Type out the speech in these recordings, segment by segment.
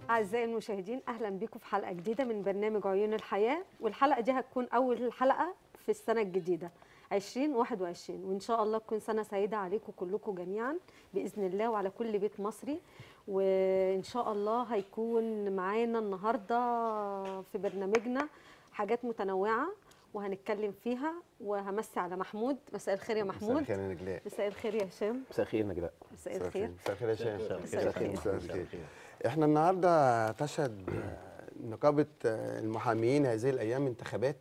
أعزائي المشاهدين، أهلا بكم في حلقة جديدة من برنامج عيون الحياة. والحلقة دي هتكون أول حلقة في السنة الجديدة 2021، وإن شاء الله تكون سنة سعيدة عليكم كلكم جميعا بإذن الله وعلى كل بيت مصري. وإن شاء الله هيكون معانا النهاردة في برنامجنا حاجات متنوعة وهنتكلم فيها. وهمسي على محمود. مساء الخير يا محمود. مساء الخير يا نجلاء. مساء الخير يا هشام. مساء الخير نجلاء. مساء الخير. مساء الخير يا هشام. مساء الخير. مساء الخير. احنا النهارده تشهد نقابه المحامين هذه الايام انتخابات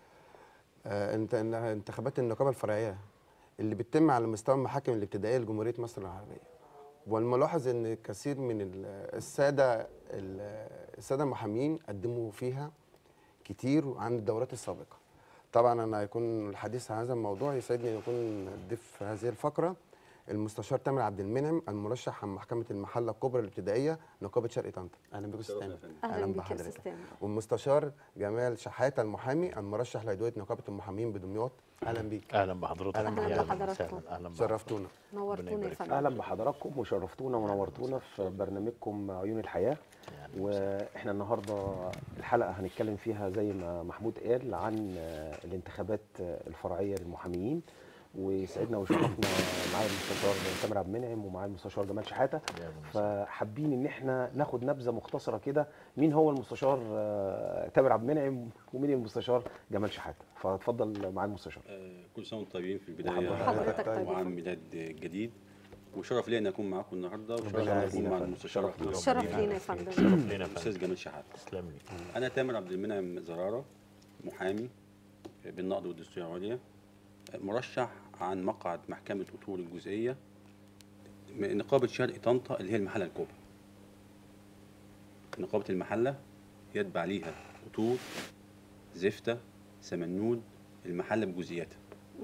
انتخابات النقابه الفرعيه اللي بتتم على مستوى المحاكم الابتدائيه لجمهوريه مصر العربيه. والملاحظ ان كثير من الساده المحامين قدموا فيها كتير عن الدورات السابقه. طبعا انا هيكون الحديث عن هذا الموضوع، يسعدني ان يكون ضيف هذه الفقره المستشار تامر عبد المنعم، المرشح عن محكمه المحله الكبرى الابتدائيه نقابه شرق طنطا. اهلا بك استاذ تامر. اهلا بك يا استاذ تامر. والمستشار جمال شحاته المحامي، المرشح لعضويه نقابه المحامين بدمياط. اهلا بيك. اهلا بحضرتك. اهلا بحضراتكم. شرفتونا. نورتونا يا فندم. اهلا بحضراتكم وشرفتونا ونورتونا في برنامجكم عيون الحياه. واحنا النهارده الحلقه هنتكلم فيها زي ما محمود قال عن الانتخابات الفرعيه للمحامين، ويسعدنا ويشرفنا معايا المستشار تامر عبد المنعم ومعايا المستشار جمال شحاته. فحابين ان احنا ناخد نبذه مختصره كده، مين هو المستشار تامر عبد المنعم ومين المستشار جمال شحاته. فاتفضل معايا المستشار. كل سنه وانتم طيبين في البدايه. حضرتك طيب. وعام ميلاد جديد، وشرف لي ان اكون معاكم النهارده، وشرف ان اكون مع المستشار شرف لينا يا فندم. الاستاذ جمال شحاته. تسلم لي. انا تامر عبد المنعم زراره، محامي بالنقض والدستوريه العليا، مرشح عن مقعد محكمه اطور الجزئيه من نقابه شرق طنطا اللي هي المحله الكبرى. نقابه المحله يتبع ليها اطور، زفته، سمنود، المحله بجزئياتها.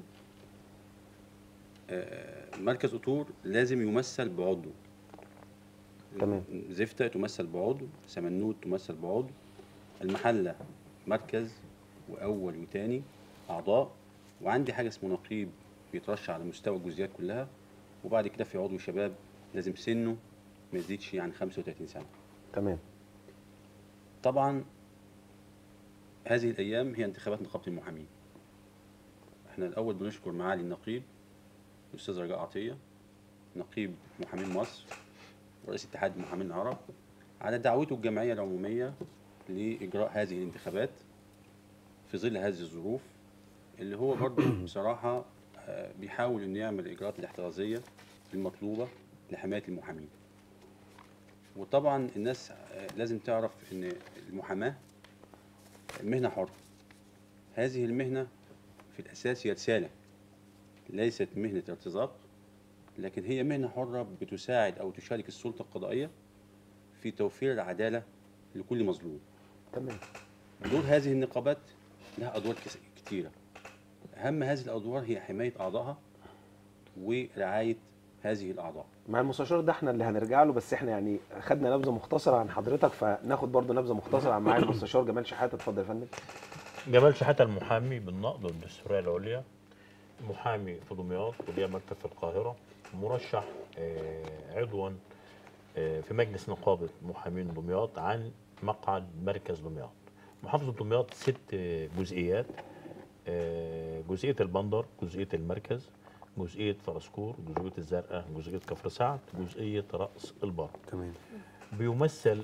مركز اطور لازم يمثل بعضو. تمام. زفته تمثل بعضو، سمنود تمثل بعضو، المحله مركز واول وثاني اعضاء، وعندي حاجه اسمه نقيب بيترشح على مستوى الجزئيات كلها، وبعد كده في عضو شباب لازم سنه ما يزيدش عن 35 سنه. تمام. طبعا هذه الايام هي انتخابات نقابه المحامين. احنا الاول بنشكر معالي النقيب الاستاذ رجاء عطيه، نقيب محامين مصر ورئيس اتحاد المحامين العرب، على دعوته الجمعيه العموميه لاجراء هذه الانتخابات في ظل هذه الظروف، اللي هو برضه بصراحه بيحاول انه يعمل الاجراءات الاحترازيه المطلوبه لحمايه المحامين. وطبعا الناس لازم تعرف ان المحاماه مهنه حره. هذه المهنه في الاساس هي رساله، ليست مهنه ارتزاق، لكن هي مهنه حره بتساعد او تشارك السلطه القضائيه في توفير العداله لكل مظلوم. تمام. دور هذه النقابات لها ادوار كثيره. اهم هذه الادوار هي حمايه اعضائها ورعايه هذه الاعضاء. مع المستشار ده احنا اللي هنرجع له، بس احنا يعني خدنا نبذه مختصره عن حضرتك، فناخد برضه نبذه مختصره عن معالي المستشار جمال شحاته. اتفضل يا فندم. جمال شحاته المحامي بالنقض والدستوريه العليا، محامي في دمياط وليه مكتب في القاهره، مرشح عضوا في مجلس نقابه محامين دمياط عن مقعد مركز دمياط. محافظه دمياط 6 جزئيات: جزئيه البندر، جزئيه المركز، جزئيه فرسكور، جزئيه الزرقاء، جزئيه كفر سعد، جزئيه راس البر. تمام. بيمثل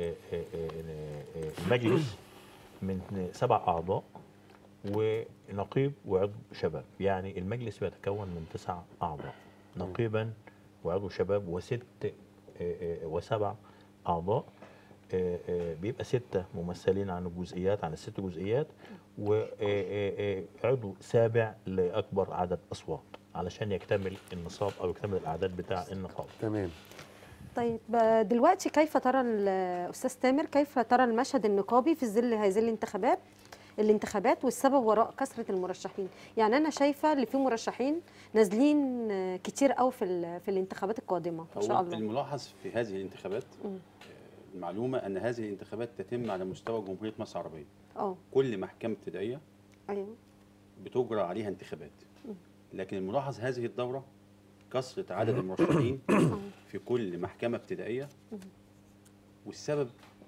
المجلس من 7 اعضاء ونقيب وعضو شباب، يعني المجلس بيتكون من 9 اعضاء، نقيبا وعضو شباب و7 اعضاء. بيبقى 6 ممثلين عن الجزئيات، عن ال6 جزئيات، وعضو سابع لاكبر عدد اصوات علشان يكتمل النصاب او يكتمل الاعداد بتاع النقابه. تمام. طيب دلوقتي كيف ترى الاستاذ تامر، كيف ترى المشهد النقابي في ظل هذه الانتخابات والسبب وراء كثره المرشحين؟ يعني انا شايفه اللي فيه مرشحين نازلين كتير قوي في الانتخابات القادمه ان شاء الله. الملاحظ في هذه الانتخابات المعلومه ان هذه الانتخابات تتم على مستوى جمهوريه مصر العربيه. كل محكمه ابتدائيه ايوه بتجرى عليها انتخابات. لكن الملاحظ هذه الدوره كثره عدد المرشحين في كل محكمه ابتدائيه، والسبب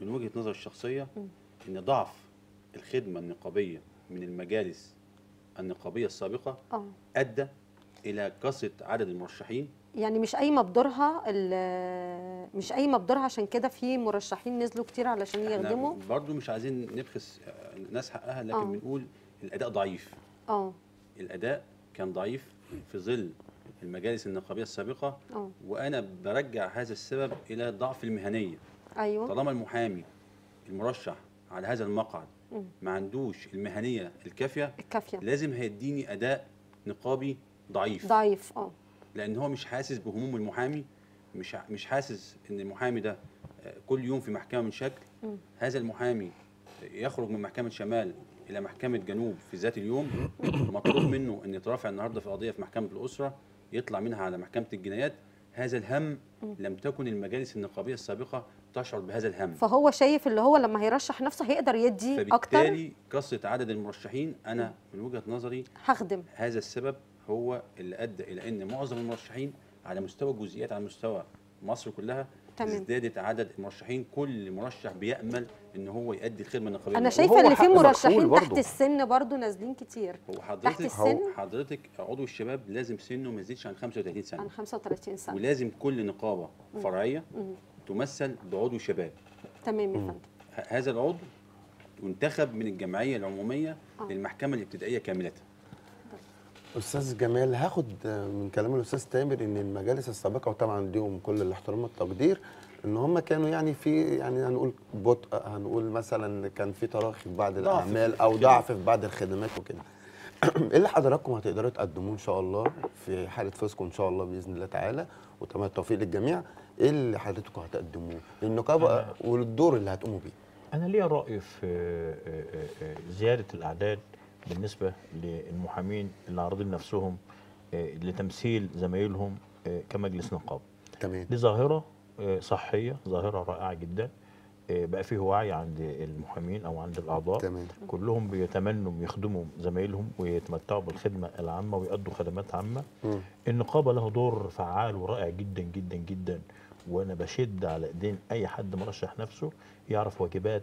من وجهة نظري الشخصية ان ضعف الخدمة النقابية من المجالس النقابية السابقة ادى الى كثرة عدد المرشحين. يعني مش قايمه بدورها، مش قايمه بدورها، عشان كده في مرشحين نزلوا كتير علشان يخدموا. برضو مش عايزين نبخس الناس حقها، لكن بنقول الاداء ضعيف. الاداء كان ضعيف في ظل المجالس النقابيه السابقه. وانا برجع هذا السبب الى ضعف المهنيه. ايوه، طالما المحامي المرشح على هذا المقعد ما عندوش المهنيه الكافيه لازم هيديني اداء نقابي ضعيف. لان هو مش حاسس بهموم المحامي، مش حاسس ان المحامي ده كل يوم في محكمه من شكل. هذا المحامي يخرج من محكمه شمال الى محكمه جنوب في ذات اليوم، مطلوب منه ان يترافع النهارده في قضيه في محكمه الاسره، يطلع منها على محكمه الجنايات. هذا الهم لم تكن المجالس النقابيه السابقه تشعر بهذا الهم. فهو شايف اللي هو لما هيرشح نفسه هيقدر يدي اكتر، فبالتالي كثره عدد المرشحين انا من وجهه نظري هخدم. هذا السبب هو اللي ادى الى ان معظم المرشحين على مستوى الجزئيات، على مستوى مصر كلها ازدادت عدد المرشحين. كل مرشح بيأمل ان هو يؤدي الخدمه النقابيه. انا شايفه ان في مرشحين تحت السن برضو نازلين كتير. هو تحت السن حضرتك عضو الشباب لازم سنه ما يزيدش عن 35 سنه. عن 35 سنه. ولازم كل نقابه فرعيه تمثل بعضو شباب. تمام يا فندم. هذا العضو ينتخب من الجمعيه العموميه للمحكمه الابتدائيه كامله. استاذ جمال، هاخد من كلام الاستاذ تامر ان المجالس السابقه، وطبعا ليهم كل الاحترام والتقدير، ان هم كانوا يعني في هنقول بطء، هنقول مثلا كان في تراخي في بعض الاعمال او ضعف في بعض الخدمات وكده. ايه اللي حضراتكم هتقدروا تقدموه ان شاء الله في حاله فوزكم ان شاء الله باذن الله تعالى، وتمام التوفيق للجميع؟ ايه اللي حضراتكم هتقدموه للنقابه والدور اللي هتقوموا بيه؟ انا ليا راي في زياده الاعداد بالنسبه للمحامين اللي عارضين نفسهم لتمثيل زمايلهم كمجلس نقابه. تمام. دي ظاهره صحيه، ظاهره رائعه جدا. بقى فيه وعي عند المحامين او عند الاعضاء. تمام. كلهم بيتمنوا يخدموا زمايلهم ويتمتعوا بالخدمه العامه ويؤدوا خدمات عامه. النقابه له دور فعال ورائع جدا جدا جدا، وانا بشد على ايدين اي حد مرشح نفسه يعرف واجبات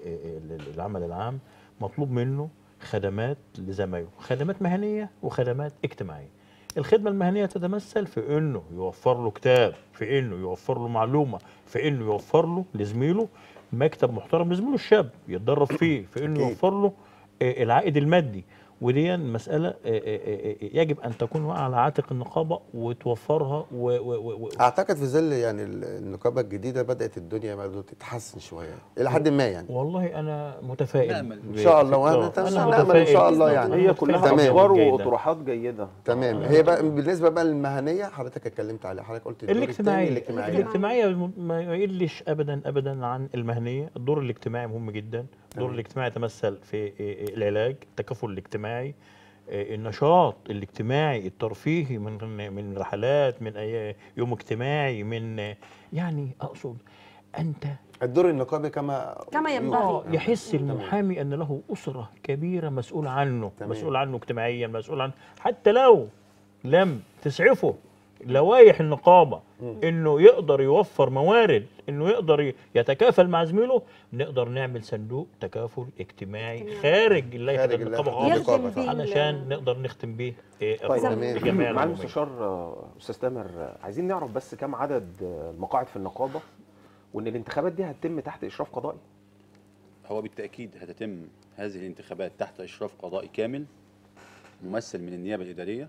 العمل العام. مطلوب منه خدمات لزمايله، خدمات مهنيه وخدمات اجتماعيه. الخدمه المهنيه تتمثل في انه يوفر له كتاب، في انه يوفر له معلومه، في انه يوفر له لزميله مكتب محترم لزميله الشاب يتدرب فيه، في انه يوفر له العائد المادي. ودي مسألة يجب أن تكون على عاتق النقابة وتوفرها. أعتقد في ظل يعني النقابة الجديدة بدأت الدنيا برضه تتحسن شوية إلى حد ما يعني. والله أنا متفائل إن شاء الله، وأنا نأمل إن شاء الله يعني. هي كلها أفكار وطروحات جيدة. تمام. هي بقى بالنسبة بقى للمهنية حضرتك اتكلمت عليها، حضرتك قلت الاجتماعية ما يقلش أبدا عن المهنية. الدور الاجتماعي مهم جدا. الدور الاجتماعي يتمثل في العلاج، التكافل الاجتماعي، النشاط الاجتماعي الترفيهي من رحلات، من يوم اجتماعي، من يعني اقصد انت الدور النقابي كما ينبغي. يحس المحامي ان له اسره كبيره مسؤول عنه. مسؤول عنه اجتماعيا، مسؤول عنه حتى لو لم تسعفه لوائح النقابه انه يقدر يوفر موارد، انه يقدر يتكافل مع زميله. نقدر نعمل صندوق تكافل اجتماعي خارج اللائحه النقابه خالص علشان نقدر نختم بيه. طيب مع المستشار استاذ تامر، عايزين نعرف بس كم عدد المقاعد في النقابه، وان الانتخابات دي هتتم تحت اشراف قضائي. هو بالتاكيد هتتم هذه الانتخابات تحت اشراف قضائي كامل ممثل من النيابه الاداريه.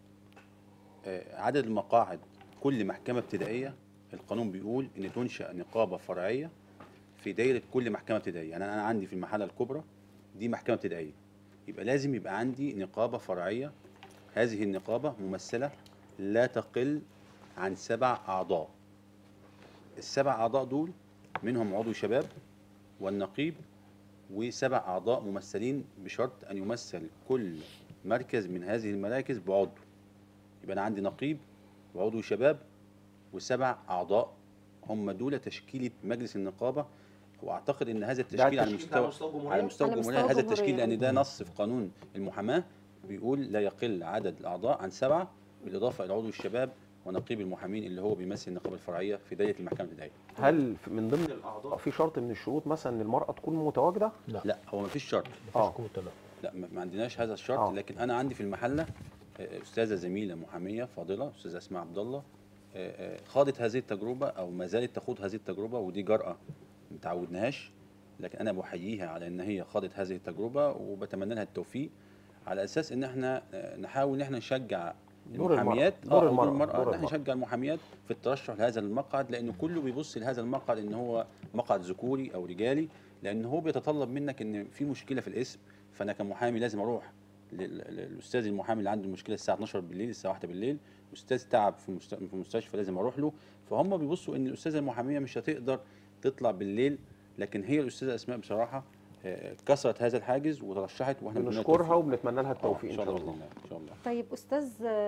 عدد المقاعد كل محكمة ابتدائية القانون بيقول إن تنشأ نقابة فرعية في دايرة كل محكمة ابتدائية. يعني أنا عندي في المرحلة الكبرى دي محكمة ابتدائية، يبقى لازم يبقى عندي نقابة فرعية. هذه النقابة ممثلة لا تقل عن 7 أعضاء. ال7 أعضاء دول منهم عضو شباب والنقيب، و7 أعضاء ممثلين بشرط أن يمثل كل مركز من هذه المراكز بعضو. يبقى أنا عندي نقيب وعضو شباب و7 أعضاء، هم دول تشكيلة مجلس النقابة. وأعتقد إن هذا التشكيل على مستوى الجمهورية، هذا التشكيل لأن ده نص في قانون المحاماة بيقول لا يقل عدد الأعضاء عن 7، بالإضافة إلى عضو الشباب ونقيب المحامين اللي هو بيمثل النقابه الفرعيه في دايره المحكمه الابتدائيه. هل من ضمن الاعضاء في شرط من الشروط مثلا ان المراه تكون متواجده؟ لا هو ما فيش شرط. مفيش كوتا لا. لا ما عندناش هذا الشرط. لكن انا عندي في المحله استاذه زميله محاميه فاضله استاذه اسماء عبد الله خاضت هذه التجربه او ما زالت تخوض هذه التجربه، ودي جرأه ما تعودناهاش، لكن انا بحييها على ان هي خاضت هذه التجربه وبتمنى لها التوفيق، على اساس ان احنا نحاول ان احنا نشجع المحاميات دور المرأة ان احنا نشجع المحاميات في الترشح لهذا المقعد، لان كله بيبص لهذا المقعد ان هو مقعد ذكوري او رجالي، لان هو بيتطلب منك ان في مشكله في الاسم، فانا كمحامي لازم اروح للاستاذ المحامي اللي عنده مشكله الساعه 12 بالليل الساعه 1 بالليل، استاذ تعب في المستشفى لازم اروح له، فهم بيبصوا ان الاستاذه المحاميه مش هتقدر تطلع بالليل، لكن هي الاستاذه اسماء بصراحه كسرت هذا الحاجز وترشحت، واحنا بنشكرها وبنتمنى لها التوفيق ان شاء الله باذن الله. ان شاء الله. طيب استاذ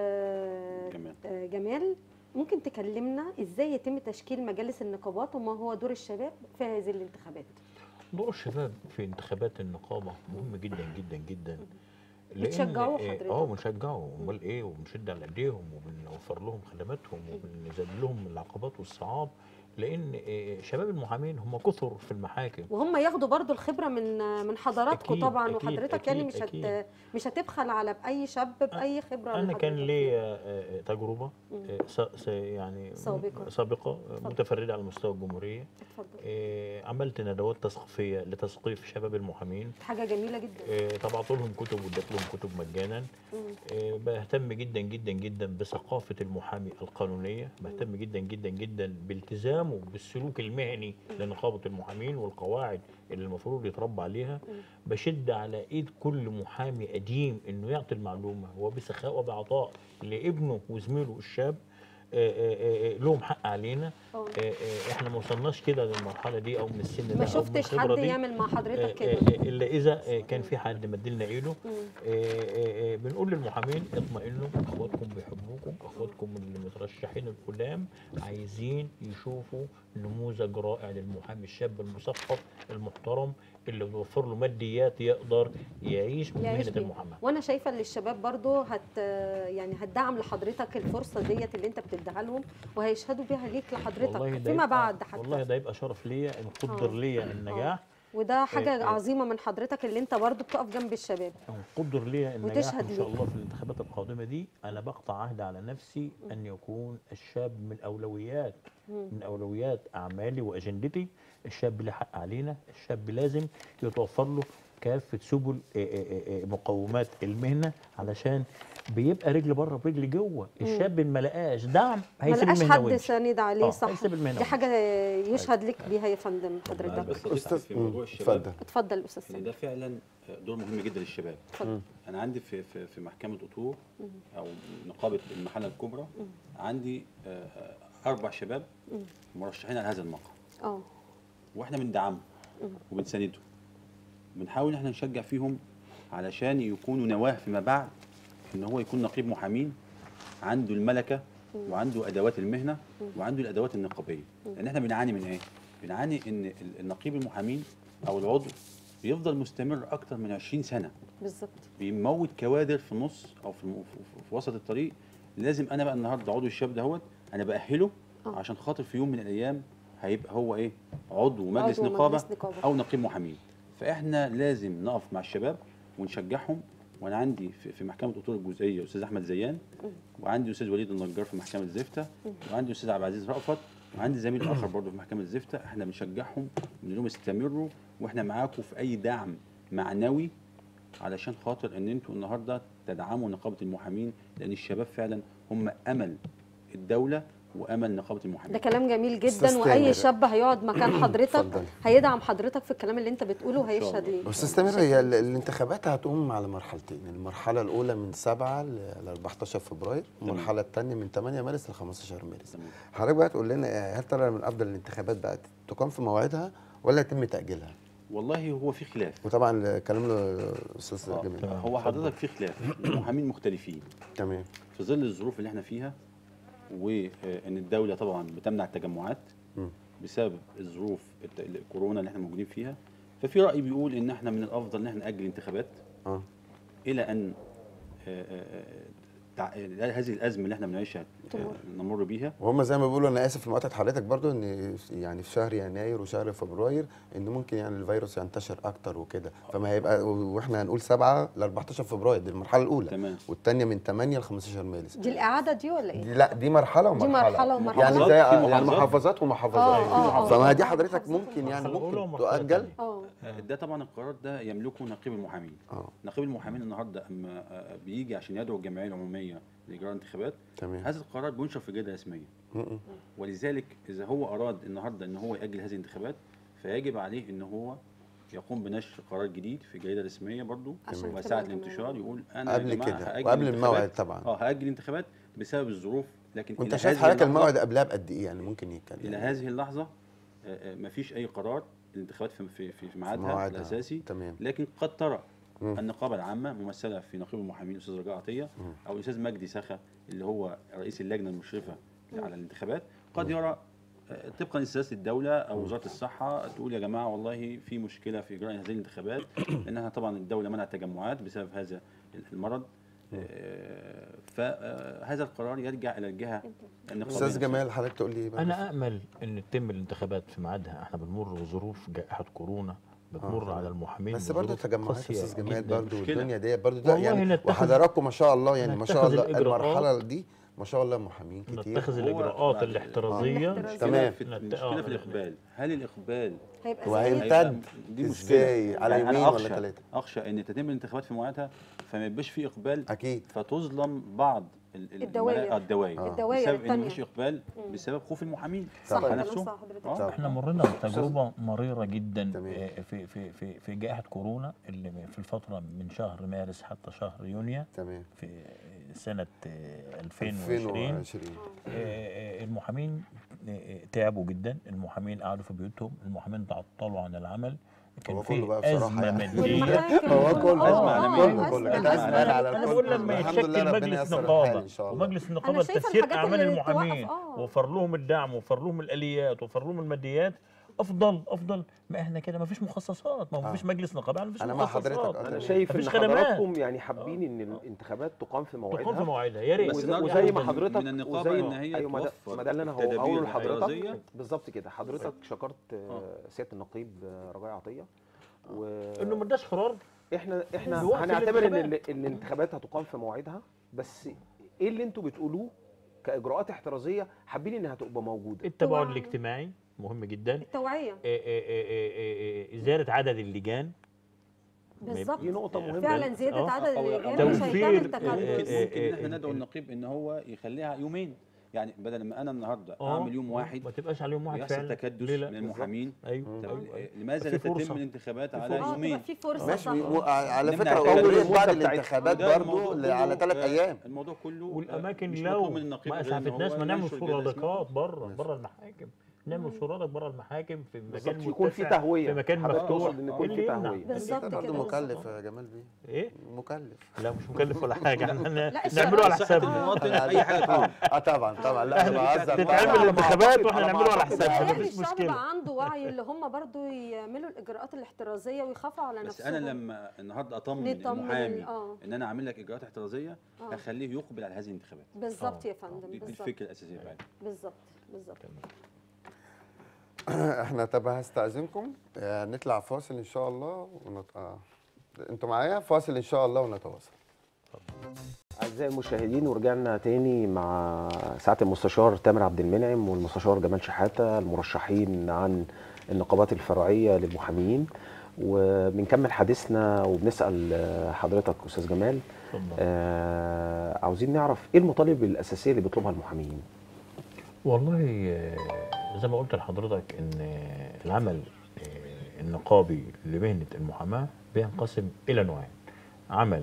جمال، ممكن تكلمنا ازاي يتم تشكيل مجالس النقابات وما هو دور الشباب في هذه الانتخابات؟ دور الشباب في انتخابات النقابه مهم جدا جدا جدا. بتشجعوا حضرتك؟ بنشجعه، امال ايه، وبنشد على ايديهم وبنوفر لهم خدماتهم وبنزيد لهم العقبات والصعاب، لان شباب المحامين هم كثر في المحاكم، وهم ياخدوا برضو الخبره من حضراتكم طبعا. أكيد وحضرتك أكيد يعني مش هتبخل على باي شاب باي خبره. انا كان لي تجربه يعني سابقه متفرده على مستوى الجمهوريه. عملت ندوات تثقيفيه لتثقيف شباب المحامين، حاجه جميله جدا. طبعت لهم كتب واديت لهم كتب مجانا. بهتم جدا جدا جدا بثقافه المحامي القانونيه، بهتم جدا جدا جدا بالتزامه بالسلوك المهني لنقابه المحامين والقواعد اللي المفروض يتربى عليها. بشد على ايد كل محامي قديم انه يعطي المعلومه وبسخاء وبعطاء لابنه وزميله الشاب. لهم حق علينا. احنا ما وصلناش كده للمرحله دي او من السن ده، ما شفتش حد يعمل مع حضرتك كده الا اذا كان في حد مدلنا ايده. بنقول للمحامين اطمئنوا، اخواتكم بيحبوكم، اخواتكم اللي مترشحين القدام عايزين يشوفوا نموذج رائع للمحامي الشاب المثقف المحترم اللي بيوفر له ماديات يقدر يعيش بمهنه المحاماه. وانا شايفه ان الشباب برضو يعني هتدعم لحضرتك الفرصه ديت اللي انت بتديها لهم، وهيشهدوا بيها ليك لحضرتك فيما بعد حتى. والله ده يبقى شرف ليا ان قدر ليا النجاح. وده حاجه عظيمه من حضرتك اللي انت برضو بتقف جنب الشباب. قدر ليا النجاح ان شاء الله في الانتخابات القادمه دي. انا بقطع عهد على نفسي ان يكون الشاب من اولويات اعمالي واجندتي. الشاب له حق علينا، الشاب لازم يتوفر له كافه سبل مقومات المهنه، علشان بيبقى رجل بره برجل جوه. الشاب ما لقاش دعم هيسيب المهنه، ما لقاش حد ساند عليه. صح، دي حاجه يشهد لك بيها يا فندم حضرتك. استاذ في موضوع الشباب، اتفضل استاذ سامي. ده فعلا دور مهم جدا للشباب. انا عندي في محكمه اطور او نقابه المحله الكبرى عندي 4 شباب مرشحين على هذا المقعد. واحنا بندعمهم وبنساندهم، بنحاول احنا نشجع فيهم علشان يكونوا نواه فيما بعد ان هو يكون نقيب محامين عنده الملكه وعنده ادوات المهنه وعنده الادوات النقابيه. لان احنا بنعاني من ايه؟ بنعاني ان النقيب المحامين او العضو بيفضل مستمر اكتر من 20 سنه بالظبط، بيموت كوادر في النص او في وسط الطريق. لازم انا بقى النهارده عضو الشاب دهوت انا باهله عشان خاطر في يوم من الايام هيبقى هو ايه؟ عضو مجلس نقابه او نقيب محامين. فاحنا لازم نقف مع الشباب ونشجعهم. وانا عندي في محكمه اطور الجزئيه استاذ احمد زيان، وعندي استاذ وليد النجار في محكمه زفته، وعندي استاذ عبد العزيز رأفت، وعندي زميل اخر برضه في محكمه زفته. احنا بنشجعهم بنقول لهم استمروا واحنا معاكم في اي دعم معنوي علشان خاطر ان انتوا النهارده تدعموا نقابه المحامين، لان الشباب فعلا هم امل الدوله وامل نقابه المحامين. ده كلام جميل جدا، واي شاب هيقعد مكان حضرتك هيدعم حضرتك في الكلام اللي انت بتقوله وهيشهد ليه. استاذ تامر، هي الانتخابات هتقوم على مرحلتين. المرحله الاولى من 7 ل 14 فبراير، والمرحله الثانيه من 8 مارس ل 15 مارس. حضرتك بقى تقول لنا هل ترى من افضل الانتخابات بقى تقام في موعدها ولا يتم تاجيلها؟ والله هو في خلاف. وطبعا كلام الاستاذ جميل. هو حضرتك في خلاف، المحامين مختلفين. تمام. في ظل الظروف اللي احنا فيها وان الدوله طبعا بتمنع التجمعات بسبب الظروف الكورونا اللي احنا موجودين فيها، ففي راي بيقول ان احنا من الافضل ان احنا ناجل الانتخابات الى ان هذه الازمه اللي احنا بنعيشها نمر بيها. وهم زي ما بيقولوا، انا اسف في مقاطعه حضرتك برضو، ان يعني في شهر يناير وشهر فبراير ان ممكن يعني الفيروس ينتشر اكتر وكده، فما هيبقى واحنا هنقول 7 ل 14 فبراير دي المرحله الاولى. تمام. والثانيه من 8 ل 15 مارس. دي الاعاده دي ولا ايه؟ لا دي مرحله ومرحله. دي مرحله ومرحله. يعني زي في يعني محافظات. محافظات ومحافظات. فما دي حضرتك ممكن يعني الأولى ممكن ومرحلة تؤجل. ده طبعا القرار ده يملكه نقيب المحامين. نقيب المحامين النهارده اما بيجي عشان يدعو الجمعيه العموميه لاجراء انتخابات، تمام. هذا القرار بينشر في جريده رسميه. ولذلك اذا هو اراد النهارده ان هو ياجل هذه الانتخابات، فيجب عليه ان هو يقوم بنشر قرار جديد في جريده رسميه برضه وساعه الانتشار، يقول انا قبل يا جماعه كده هاجل وقبل الانتخابات. الموعد طبعا. هاجل الانتخابات بسبب الظروف. لكن وانت شايف حضرتك الموعد قبلها بقد ايه يعني ممكن يتكلم؟ الى هذه اللحظه مفيش اي قرار. الانتخابات في ميعادها الاساسي. تمام. لكن قد ترى النقابه العامه ممثله في نقيب المحامين الاستاذ رجاء عطيه او الاستاذ مجدي سخا اللي هو رئيس اللجنه المشرفه على الانتخابات، قد يرى طبقا لسياسه الدوله او وزاره الصحه تقول يا جماعه والله في مشكله في اجراء هذه الانتخابات، لانها طبعا الدوله منعت تجمعات بسبب هذا المرض. فهذا القرار يرجع الى الجهه النقابيه. استاذ جمال حضرتك تقول لي بقى. انا امل ان تتم الانتخابات في ميعادها. احنا بنمر بظروف جائحه كورونا بتمر على المحامين، بس برضه تجمعات استاذ جمال برضه الدنيا ديت برضه يعني وحضراتكم ما شاء الله يعني ما شاء الله المرحله دي ما شاء الله محامين كتير. نتخذ الاجراءات الاحترازيه. تمام. المشكله في الاقبال. هل الاقبال وهيمتد دي مشكله ازاي على يومين ولا 3؟ اخشى ان تتم الانتخابات في ميعادها فما يبقاش في اقبال اكيد، فتظلم بعض الدوائر بسبب ان مفيش اقبال بسبب خوف المحامين نفسهم. احنا مرينا بتجربه مريره جدا في جائحه كورونا اللي في الفتره من شهر مارس حتى شهر يونيو. تمام. في سنه 2020 المحامين تعبوا جدا، المحامين قعدوا في بيوتهم، المحامين تعطلوا عن العمل، كان في ازمه ماديه. هو كله ازمه عالميه، كانت ازمه على الكل. انا بقول لما يتشكل مجلس نقابه ومجلس النقابه لتسيير اعمال المحامين وفر لهم الدعم وفر لهم الاليات وفر لهم الماديات، افضل ما احنا كده ما فيش مخصصات، ما فيش مجلس نقابه، ما فيش مخصصات. انا شايف ان حضراتكم يعني حابين ان الانتخابات تقام في موعدها يا ريت. وزي ما حضرتك من النقابه ان هي ايوه ما ده اللي انا هقوله لحضرتك بالظبط كده. حضرتك شكرت سياده النقيب رجاء عطيه انه ما اداش قرار. احنا هنعتبر ان الانتخابات هتقام في موعدها، بس ايه اللي انتوا بتقولوه كاجراءات احترازيه حابين انها تبقى موجوده؟ التباعد الاجتماعي مهم جدا، التوعيه، زياده عدد اللجان بالظبط، دي نقطه مهمه فعلا. زياده عدد اللجان توفير. ممكن ان احنا ندعو النقيب ان هو يخليها يومين، يعني بدل ما انا النهارده اعمل يوم واحد ما تبقاش على يوم واحد فعلا تكدس من المحامين. ايوه. لماذا لا تتم الانتخابات على يومين؟ في فرصه ماشي. على فكره اولويه بعد الانتخابات برضه على 3 ايام. الموضوع كله والاماكن لو ما اسعفتناش ما نعمل سرادقات بره المحاكم، نعمل سرادق بره المحاكم في مكان يكون في تهويه، في مكان مفتوح، ان يكون في تهويه. بالظبط كده. برضه مكلف يا جمال بيه. ايه؟ مكلف. لا مش مكلف ولا حاجه، احنا نعمله على حسابنا. اي حاجه تكون طبعا لا انا بهزر. تتعمل الانتخابات واحنا نعمله على حسابنا، مفيش الشعب مشكله. بقى عنده وعي اللي هم برضو يعملوا الاجراءات الاحترازيه ويخافوا على بس نفسهم. انا لما النهارده اطمن المحامي ان انا اعمل لك اجراءات احترازيه اخليه يقبل على هذه الانتخابات. بالظبط يا فندم، دي بالظبط. الفكره الاساسيه بتاعتي. بالظبط. احنا طب هستأذنكم نطلع فاصل ان شاء الله انتوا معايا؟ فاصل ان شاء الله ونتواصل. اعزائي المشاهدين، ورجعنا تاني مع سعاده المستشار تامر عبد المنعم والمستشار جمال شحاته المرشحين عن النقابات الفرعيه للمحامين، وبنكمل حديثنا وبنسال حضرتك استاذ جمال. عاوزين نعرف ايه المطالب الاساسيه اللي بيطلبها المحامين؟ والله زي ما قلت لحضرتك ان العمل النقابي لمهنه المحاماه بينقسم الى نوعين: عمل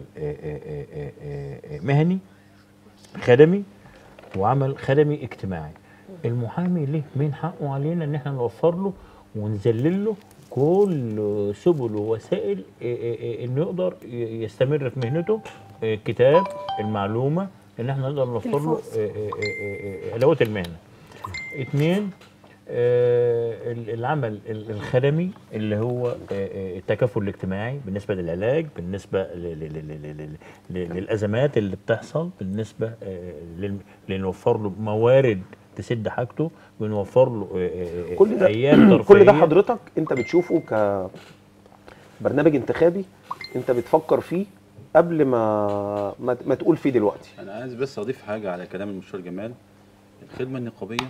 مهني خدمي وعمل خدمي اجتماعي. المحامي له من حقه علينا ان احنا نوفر له ونذلل له كل سبل ووسائل انه يقدر يستمر في مهنته، كتاب المعلومه ان احنا نقدر نوفر له ادوات المهنه. 2 العمل الخدمي اللي هو التكافل الاجتماعي بالنسبه للعلاج، بالنسبه للازمات اللي بتحصل، بالنسبه لنوفر له موارد تسد حاجته، ونوفر له كل ده ايام ترفيهيه. كل ده حضرتك انت بتشوفه كبرنامج انتخابي انت بتفكر فيه قبل ما تقول فيه دلوقتي. انا عايز بس اضيف حاجه على كلام المستشار جمال. الخدمه النقابيه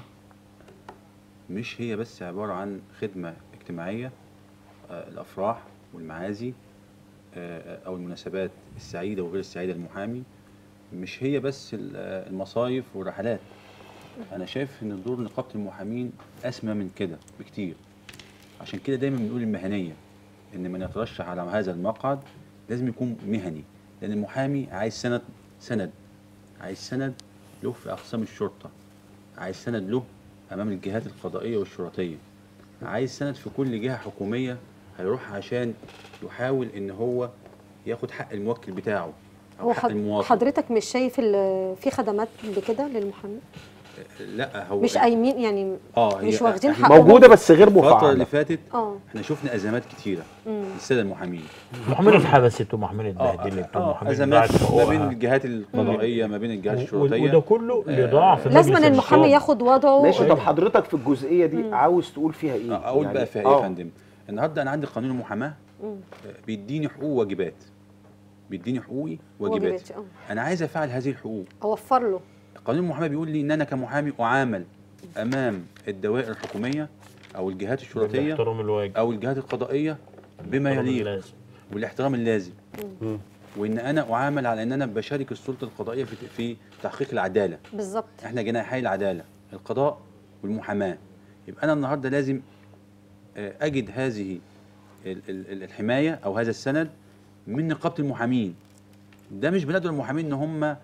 مش هي بس عباره عن خدمه اجتماعيه، الافراح والمعازي او المناسبات السعيده وغير السعيده للمحامي، مش هي بس المصايف والرحلات. انا شايف ان دور نقابه المحامين اسمى من كده بكتير. عشان كده دايما بنقول المهنيه، ان من يترشح على هذا المقعد لازم يكون مهني، لان المحامي عايز سند عايز سند له في اقسام الشرطه، عايز سند له امام الجهات القضائيه والشرطيه، عايز سند في كل جهه حكوميه هيروح عشان يحاول ان هو ياخد حق الموكل بتاعه او هو حق المواطن. حضرتك مش شايف في خدمات بكده للمحامي؟ لا، هو مش قايمين يعني، مش هي واخدين إحنا حقهم موجوده بس غير الفتره مفعله. اللي فاتت احنا شفنا ازمات كتيره مم. للساده المحامين. محامين اتحبست ومحامين اتبهدلت ومحامين ازمات ضاعت ما حقوقها. بين الجهات القضائيه ما بين الجهات الشرطيه. وده كله لضعف لازم مجلس المحامي النقابة. ياخد وضعه. ماشي، طب حضرتك في الجزئيه دي عاوز تقول فيها ايه؟ اقول يعني بقى فيها ايه يا فندم؟ النهارده انا عندي قانون المحاماه بيديني حقوق وواجبات، بيديني حقوقي وواجباتي. انا عايز افعل هذه الحقوق، اوفر له. قانون المحاماه بيقول لي ان انا كمحامي اعامل امام الدوائر الحكوميه او الجهات الشرطيه بالاحترام الواجب او الجهات القضائيه بما يليق والاحترام اللازم، وان انا اعامل على ان انا بشارك السلطه القضائيه في تحقيق العداله. بالظبط. احنا جناحي العداله، القضاء والمحاماه. يبقى انا النهارده لازم اجد هذه الحمايه او هذا السند من نقابه المحامين. ده مش بندعو المحامين ان هم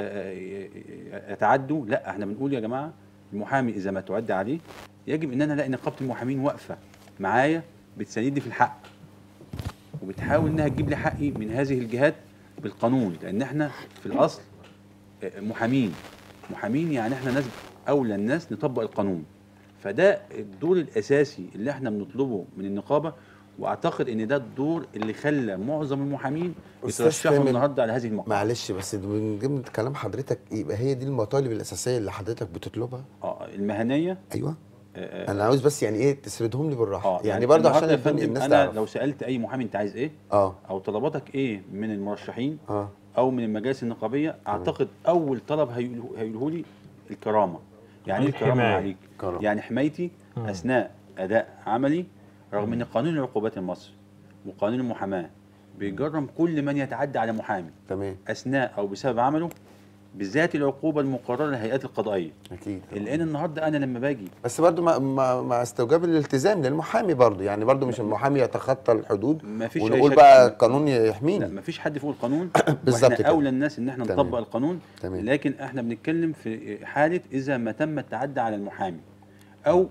يتعدوا، لا، احنا بنقول يا جماعه المحامي اذا ما تعدى عليه يجب ان انا الاقي نقابه المحامين واقفه معايا بتساندني في الحق، وبتحاول انها تجيب لي حقي من هذه الجهات بالقانون، لان احنا في الاصل محامين يعني احنا ناس اولى الناس نطبق القانون. فده الدور الاساسي اللي احنا بنطلبه من النقابه، واعتقد ان ده الدور اللي خلى معظم المحامين يترشحوا النهارده على هذه المقاعد. معلش بس من ضمن كلام حضرتك يبقى هي دي المطالب الاساسيه اللي حضرتك بتطلبها؟ المهنيه. ايوه. انا عاوز بس يعني ايه تسردهم لي بالراحه، يعني برضه عشان الناس انا تعرف. لو سالت اي محامي انت عايز ايه او طلباتك ايه من المرشحين او من المجالس النقابيه، اعتقد اول طلب هيقوله لي الكرامه. يعني ايه الكرامه عليك؟ يعني حمايتي اثناء اداء عملي، رغم ان قانون العقوبات المصري وقانون المحاماه بيجرم كل من يتعدى على محامي تمام اثناء او بسبب عمله، بالذات العقوبه المقرره للهيئات القضائيه. اكيد. لان النهارده انا لما باجي بس برضه مع استوجاب الالتزام للمحامي برضه، يعني برضه مش المحامي يتخطى الحدود ونقول بقى القانون يحميني. لا، مفيش حد فوق القانون. بالظبط كده. اولى الناس ان احنا نطبق القانون. تمام. لكن احنا بنتكلم في حاله اذا ما تم التعدي على المحامي او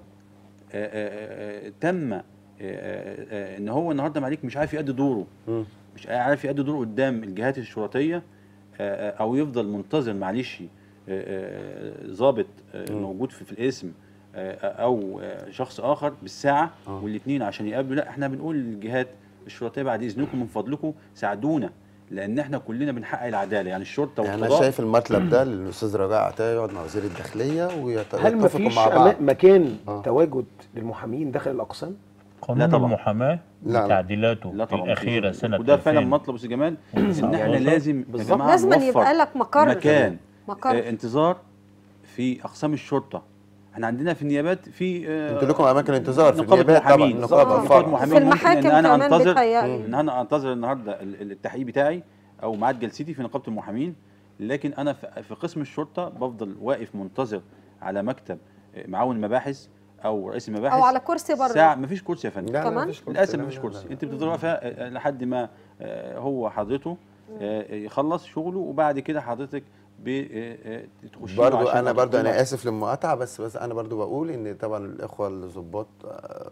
تم ان هو النهارده معليك مش عارف يؤدي دوره، مش عارف يؤدي دوره قدام الجهات الشرطيه، او يفضل منتظر معلش ضابط موجود في القسم او شخص اخر بالساعه والاثنين عشان يقابلوا. لا، احنا بنقول للجهات الشرطيه بعد اذنكم من فضلكم ساعدونا، لان احنا كلنا بنحقق العداله، يعني الشرطه والقضاء. انا شايف المطلب ده للاستاذ رجاء عطيه يقعد مع وزير الداخليه هل مفيش مع بعض مكان تواجد للمحامين داخل الاقسام؟ قانون المحاماه بتعديلاته الاخيره سنه وده فعلا مطلب استاذ جمال، ان احنا لازم يا جماعه لازم يبقى لك مكان انتظار في اقسام الشرطه. احنا عندنا في النيابات في انتوا لكم اماكن انتظار في النيابات طبعا، نقابه محامين. في المحاكم كمان ان انا انتظر النهارده التحقيق بتاعي او ميعاد جلستي في نقابه المحامين، لكن انا في قسم الشرطه بفضل واقف منتظر على مكتب معاون المباحث او رئيس المباحث او على كرسي بره ساعه. مفيش كرسي يا فندم كمان للاسف، مفيش كرسي. انت بتفضل واقفه لحد ما هو حضرته يخلص شغله، وبعد كده حضرتك بتخشي برضو انا اسف للمقاطعه، بس انا برضو بقول ان طبعا الاخوه الضباط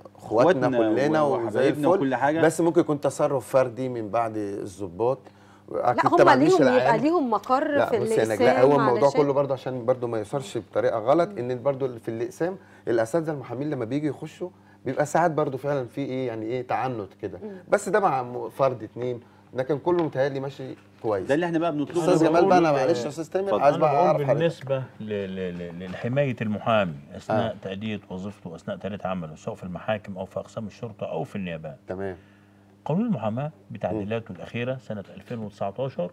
اخواتنا كلنا وزي الفل وكل حاجة، بس ممكن يكون تصرف فردي من بعض الضباط لا أكيد هم طبعاً مش ليهم يبقى العام. ليهم مقر لا في بص يا نجلاء، الاقسام هو الموضوع علشان كله برضه عشان برضه ما يصيرش بطريقه غلط، ان برضه في الاقسام الاساتذه المحامين لما بيجوا يخشوا بيبقى ساعات برضه فعلا في ايه يعني ايه تعنت كده، بس ده مع فرد اتنين، لكن كله متهيألي ماشي كويس. ده اللي احنا بقى بنطلبه. استاذ جمال بقى، انا بقول- معلش يا استاذ تامر اتفضل. عايز انا بقى بقول اعرف حضرتك. بالنسبه لحمايه المحامي اثناء تاديه وظيفته واثناء تاديه عمله، سواء في المحاكم او في اقسام الشرطه او في النيابات. تمام. قانون المحاماه بتعديلاته الاخيره سنه 2019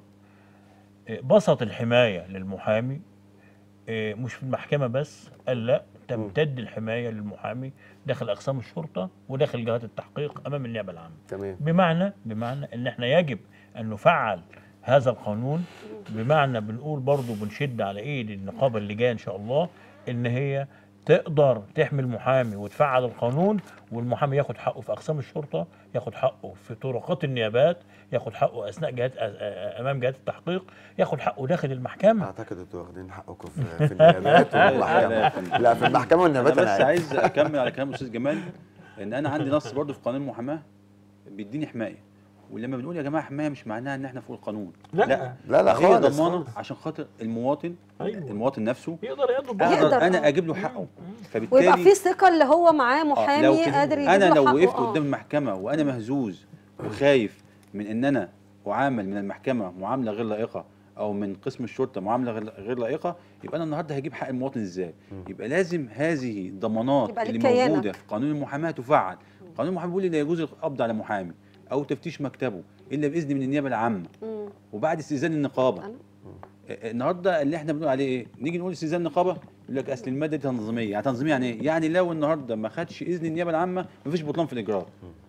بسط الحمايه للمحامي، مش في المحكمه بس، قال لا تمتد الحمايه للمحامي داخل اقسام الشرطه وداخل جهات التحقيق امام النيابه العامه. تمام. بمعنى ان احنا يجب ان نفعل هذا القانون، بمعنى بنقول برضو بنشد على ايد النقابه اللي جايه ان شاء الله ان هي تقدر تحمي المحامي وتفعل القانون، والمحامي ياخد حقه في اقسام الشرطه، ياخد حقه في طرقات النيابات، ياخد حقه اثناء امام جهات التحقيق، ياخد حقه داخل المحكمه. اعتقد انتوا واخدين حقكم في النيابات والمحكمه. لا في المحكمه والنيابات انا انا بس عارف. عايز اكمل على كلام الاستاذ جمال، ان انا عندي نص برضه في قانون المحاماه بيديني حمايه، ولما بنقول يا جماعه حمايه مش معناها ان احنا فوق القانون، لا. لا هي خالص ضمانه خالص. عشان خاطر المواطن. أيوة. المواطن نفسه يقدر يطلب اقدر انا يقدر. اجيب له حقه، ويبقى فبالتالي في ثقه اللي هو معاه لو محامي كده قادر يجيب انا له لو حقه. وقفت قدام المحكمه وانا مهزوز وخايف من ان انا اعامل من المحكمه معامله غير لائقه او من قسم الشرطه معامله غير لائقه، يبقى انا النهارده هجيب حق المواطن ازاي؟ يبقى لازم هذه الضمانات يبقى اللي لك موجوده كيانك. في قانون المحاماه تفعل. قانون المحاماه بيقول لي لا يجوز القبض على محامي او تفتيش مكتبه الا باذن من النيابه العامه وبعد استئذان النقابه. النهارده اللي احنا بنقول عليه ايه؟ نيجي نقول استئذان النقابه يقول لك اصل الماده دي تنظيميه، يعني تنظيميه يعني ايه؟ يعني لو النهارده ما خدش اذن النيابه العامه مفيش بطلان في الاجراء.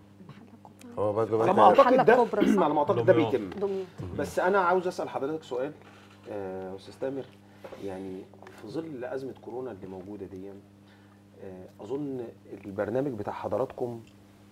هو برضه على ما اعتقد ده الحلة الكبرى، صح؟ على ما اعتقد ده دمياط. بيتم. دمياط. بس انا عاوز اسال حضرتك سؤال استاذ تامر، يعني في ظل ازمه كورونا اللي موجوده دي، اظن البرنامج بتاع حضراتكم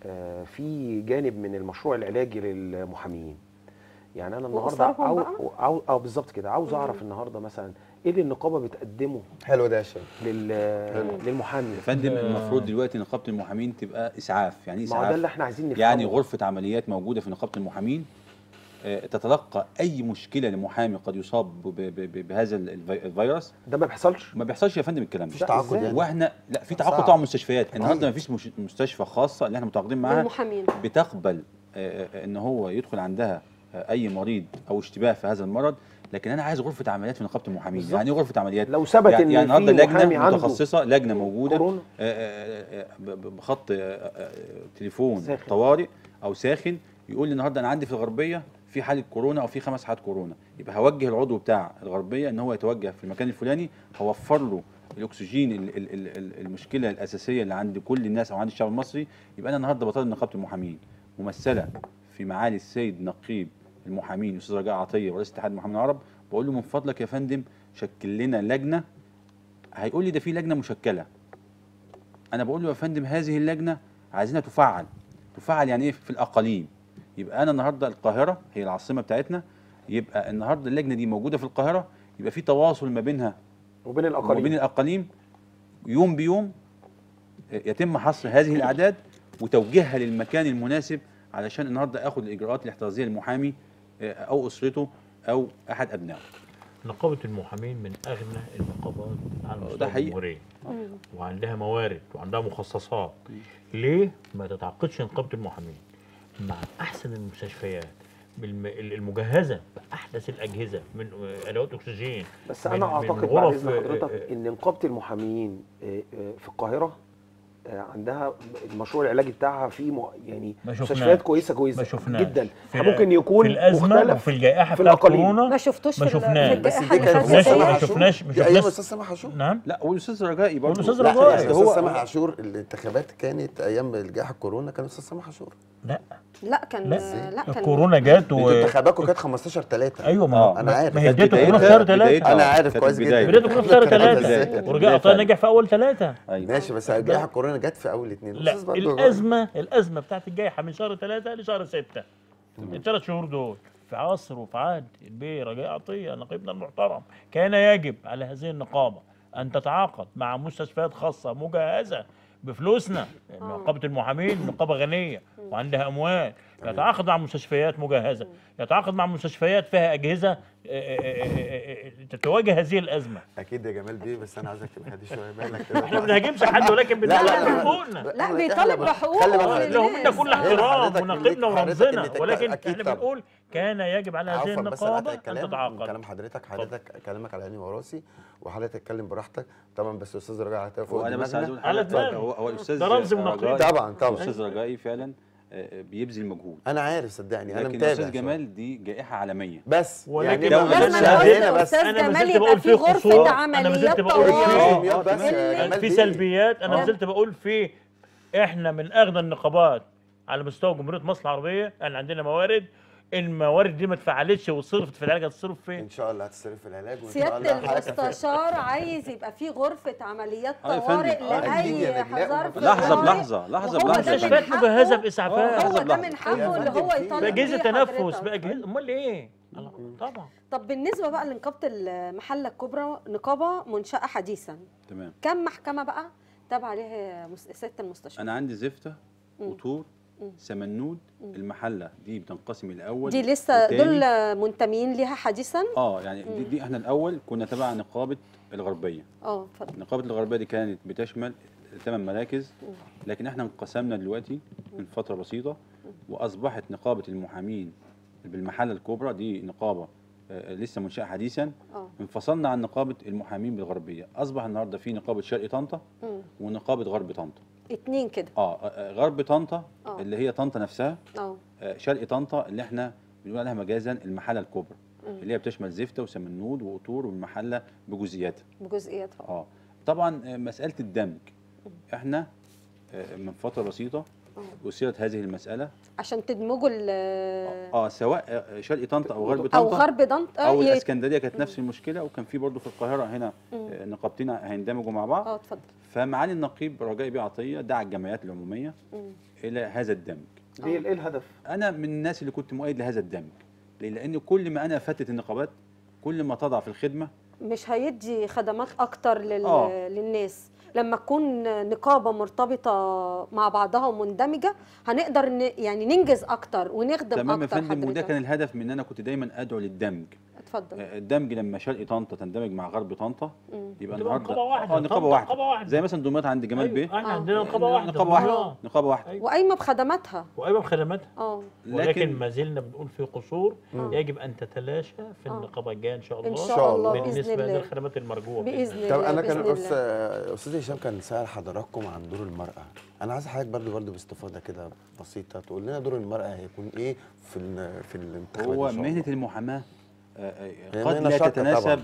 في جانب من المشروع العلاجي للمحامين. يعني انا النهارده وأسرهم بقى؟ بالظبط كده، عاوز اعرف النهارده مثلا ايه اللي النقابه بتقدمه حلو ده يا شباب. للمحامي. يا فندم المفروض دلوقتي نقابه المحامين تبقى اسعاف. يعني ايه ما هو ده اسعاف؟ اللي احنا عايزين نفهمه. يعني غرفه عمليات موجوده في نقابه المحامين تتلقى اي مشكله لمحامي قد يصاب بهذا الفيروس. ده ما بيحصلش؟ ما بيحصلش يا فندم الكلام مفيش ده. تعاقد يعني. واحنا لا في تعاقد صعب. طبعا مستشفيات. النهارده ما فيش مستشفى خاصه اللي احنا متعاقدين معاها للمحامين. بتقبل ان هو يدخل عندها اي مريض او اشتباه في هذا المرض، لكن انا عايز غرفه عمليات في نقابه المحامين. بالظبط. يعني ايه غرفه عمليات؟ لو ثبت ان يعني النهارده في محامي لجنه عنده متخصصه، لجنه موجوده كورونا بخط تليفون ساخن. طوارئ او ساخن، يقول لي النهارده انا عندي في الغربيه في حاله كورونا او في 5 حالات كورونا، يبقى هوجه العضو بتاع الغربيه ان هو يتوجه في المكان الفلاني، هوفر له الاكسجين المشكله الاساسيه اللي عند كل الناس او عند الشعب المصري. يبقى انا النهارده بطالب نقابه المحامين ممثله في معالي السيد نقيب المحامين الاستاذ رجاء عطيه ورئيس اتحاد المحامين العرب، بقول له من فضلك يا فندم شكل لنا لجنه. هيقول لي ده في لجنه مشكله. انا بقول له يا فندم هذه اللجنه عايزينها تفعل يعني ايه في الاقاليم. يبقى انا النهارده القاهره هي العاصمه بتاعتنا، يبقى النهارده اللجنه دي موجوده في القاهره، يبقى في تواصل ما بينها وبين وبين الاقاليم يوم بيوم، يتم حصر هذه الاعداد وتوجيهها للمكان المناسب علشان النهارده اخد الاجراءات الاحترازيه للمحامي او اسرته او احد ابنائه. نقابة المحامين من أغنى النقابات على مستوى ده حقيقي. الجمهورية، وعندها موارد وعندها مخصصات. ليه ما تتعاقدش نقابة المحامين مع أحسن المستشفيات المجهزة بأحدث الأجهزة من أدوات أكسجين؟ بس انا اعتقد بعد غرف اذن حضرتك ان نقابه المحامين في القاهره عندها المشروع العلاجي بتاعها في يعني مستشفيات كويسه ما شفناش جدا. ممكن يكون في الازمه مختلف وفي الجائحه في بتاعت الأقاليم. كورونا ما شفتوش ما في شفناش. الجائحة بس دي اللي كانت فاتت. سامح ما عاشور. شفناش دي ايام ناس. استاذ سامح عاشور. نعم لا والاستاذ رجاء برضه والأستاذ لا رجاء. يا هو- استاذ سامح عاشور الانتخابات كانت ايام الجائحه الكورونا، كان استاذ سامح عاشور. لا لا كان لا كان الكورونا جت انتوا انتخاباتكم كانت 15/3. ايوه ما انا عارف. ما هي بدايه الكورونا في شهر 3. انا عارف كانت كويس البداية. جدا. بدايه الكورونا في شهر كانت 3 ازاي؟ ورجاء عطيه نجح في اول 3. أيوة. ماشي، بس جائحه الكورونا جت في اول 2. لا الازمه بتاعت الجائحه من شهر 3 لشهر 6، ال3 شهور دول في عصر وفي عهد البيه رجاء عطيه نقيبنا المحترم، كان يجب على هذه النقابه ان تتعاقد مع مستشفيات خاصه مجهزه بفلوسنا. نقابه المحامين نقابه غنيه وعندها اموال، يتعاقد مع مستشفيات مجهزه، يتعاقد مع مستشفيات فيها اجهزه تتواجه هذه الازمه. اكيد يا جمال بيه، بس انا عايزك تبقى هادي شويه بالك كده. احنا ما بنهاجمش حد ولكن بنتكلم حقوقنا. لا بيطالب بحقوقه لهم منا كل احترام ونقيبنا ورمزنا، ولكن أكيد احنا طبعاً. بنقول كان يجب على هذه عفوا بس أنا النقابه هقطع ان الكلام، تتعاقد. كلام حضرتك كلامك على عيني وراسي، وحضرتك اتكلم براحتك طبعا، بس استاذ رجاء هتقف فوق وانا بس عايز اقول على حاجه، دماغي. هو الاستاذ ده رمز من رجائي، نقيب. طبعا الاستاذ رجائي فعلا بيبذل مجهود، انا عارف صدقني، انا لكن متابع الاستاذ شوية. جمال دي جائحه عالميه. بس ولكن يعني ما لازم زلت هنا نقول بس استاذ أنا ما جمال زلت يبقى بقول في في غرفه قصور. أنا ما عمليات زلت بقول في طوارئ قصور. بس جمال في بيه. سلبيات. انا ما زلت بقول في احنا من اغنى النقابات على مستوى جمهوريه مصر العربيه. احنا عندنا موارد، الموارد دي ما اتفعلتش وصرفت في العلاج، هتصرف فين؟ ان شاء الله هتصرف في العلاج، وان شاء الله سياده حضرتك المستشار عايز يبقى في غرفه عمليات يا طوارئ فندم. أكيد يا لاي نجلاء، حذر في لحظه الطوارئ. بلحظه، لحظه وهو ده بلحظه. من مستشفيات مجهزه حقه. باسعافات، هو ده لحظة. من حقه اللي هو فندم، يطالب باجهزه بيه تنفس، حضرتك. باجهزه، امال ايه؟ طبعا. طب بالنسبه بقى لنقابه المحله الكبرى، نقابه منشاه حديثا، تمام. كم محكمه بقى تابع عليها سياده المستشار؟ انا عندي زفته، وطور، سمنود، المحله دي بتنقسم الاول دي لسه والتاني. دول منتمين ليها حديثا؟ يعني دي احنا الاول كنا تبع نقابه الغربيه. اتفضل. نقابه الغربيه دي كانت بتشمل 8 مراكز، لكن احنا انقسمنا دلوقتي من فتره بسيطه، واصبحت نقابه المحامين بالمحله الكبرى دي نقابه لسه منشاه حديثا. انفصلنا عن نقابه المحامين بالغربيه، اصبح النهارده في نقابه شرق طنطا ونقابه غرب طنطا. اتنين كده. غرب طنطا اللي هي طنطا نفسها، شرق طنطا اللي احنا بنقول عليها مجازا المحله الكبرى، اللي هي بتشمل زفته وسمنود وقطور والمحله بجزئياتها. طبعا مساله الدمج، احنا من فتره بسيطه اثيرت هذه المساله عشان تدمجوا سواء شرق طنطا او غرب طنطا او غرب طنطا او الاسكندريه، كانت نفس المشكله، وكان في برضه في القاهره هنا نقابتين هيندمجوا مع بعض. اتفضل. فمعالي النقيب رجائي بيه عطيه دعا الجمعيات العموميه الى هذا الدمج. ايه الهدف؟ انا من الناس اللي كنت مؤيد لهذا الدمج، لان كل ما انا افتت النقابات كل ما تضعف الخدمه، مش هيدي خدمات اكتر للناس. لما تكون نقابه مرتبطه مع بعضها ومندمجه هنقدر يعني ننجز اكتر ونخدم تمام اكتر. يا فندم، وده كان الهدف من ان انا كنت دايما ادعو للدمج. اتفضل. الدمج لما شرق طنطا تندمج مع غرب طنطا يبقى النهارده نقابه واحده. نقابه واحده زي مثلا دمياط عند جمال بيه. احنا عندنا نقابه واحده. نقابه واحده وقايمه بخدماتها. وقايمه بخدماتها. لكن ما زلنا بنقول في قصور يجب ان تتلاشى في النقابه الجايه ان شاء الله. ان شاء الله بالنسبه باذن الله للخدمات المرجوه باذن الله. طب انا كان استاذ هشام كان سأل حضراتكم عن دور المراه، انا عايز حضرتك برضه باستفاضه كده بسيطه تقول لنا دور المراه هيكون ايه في الانتخابات. هو مهنه المحاماه قد لا تتناسب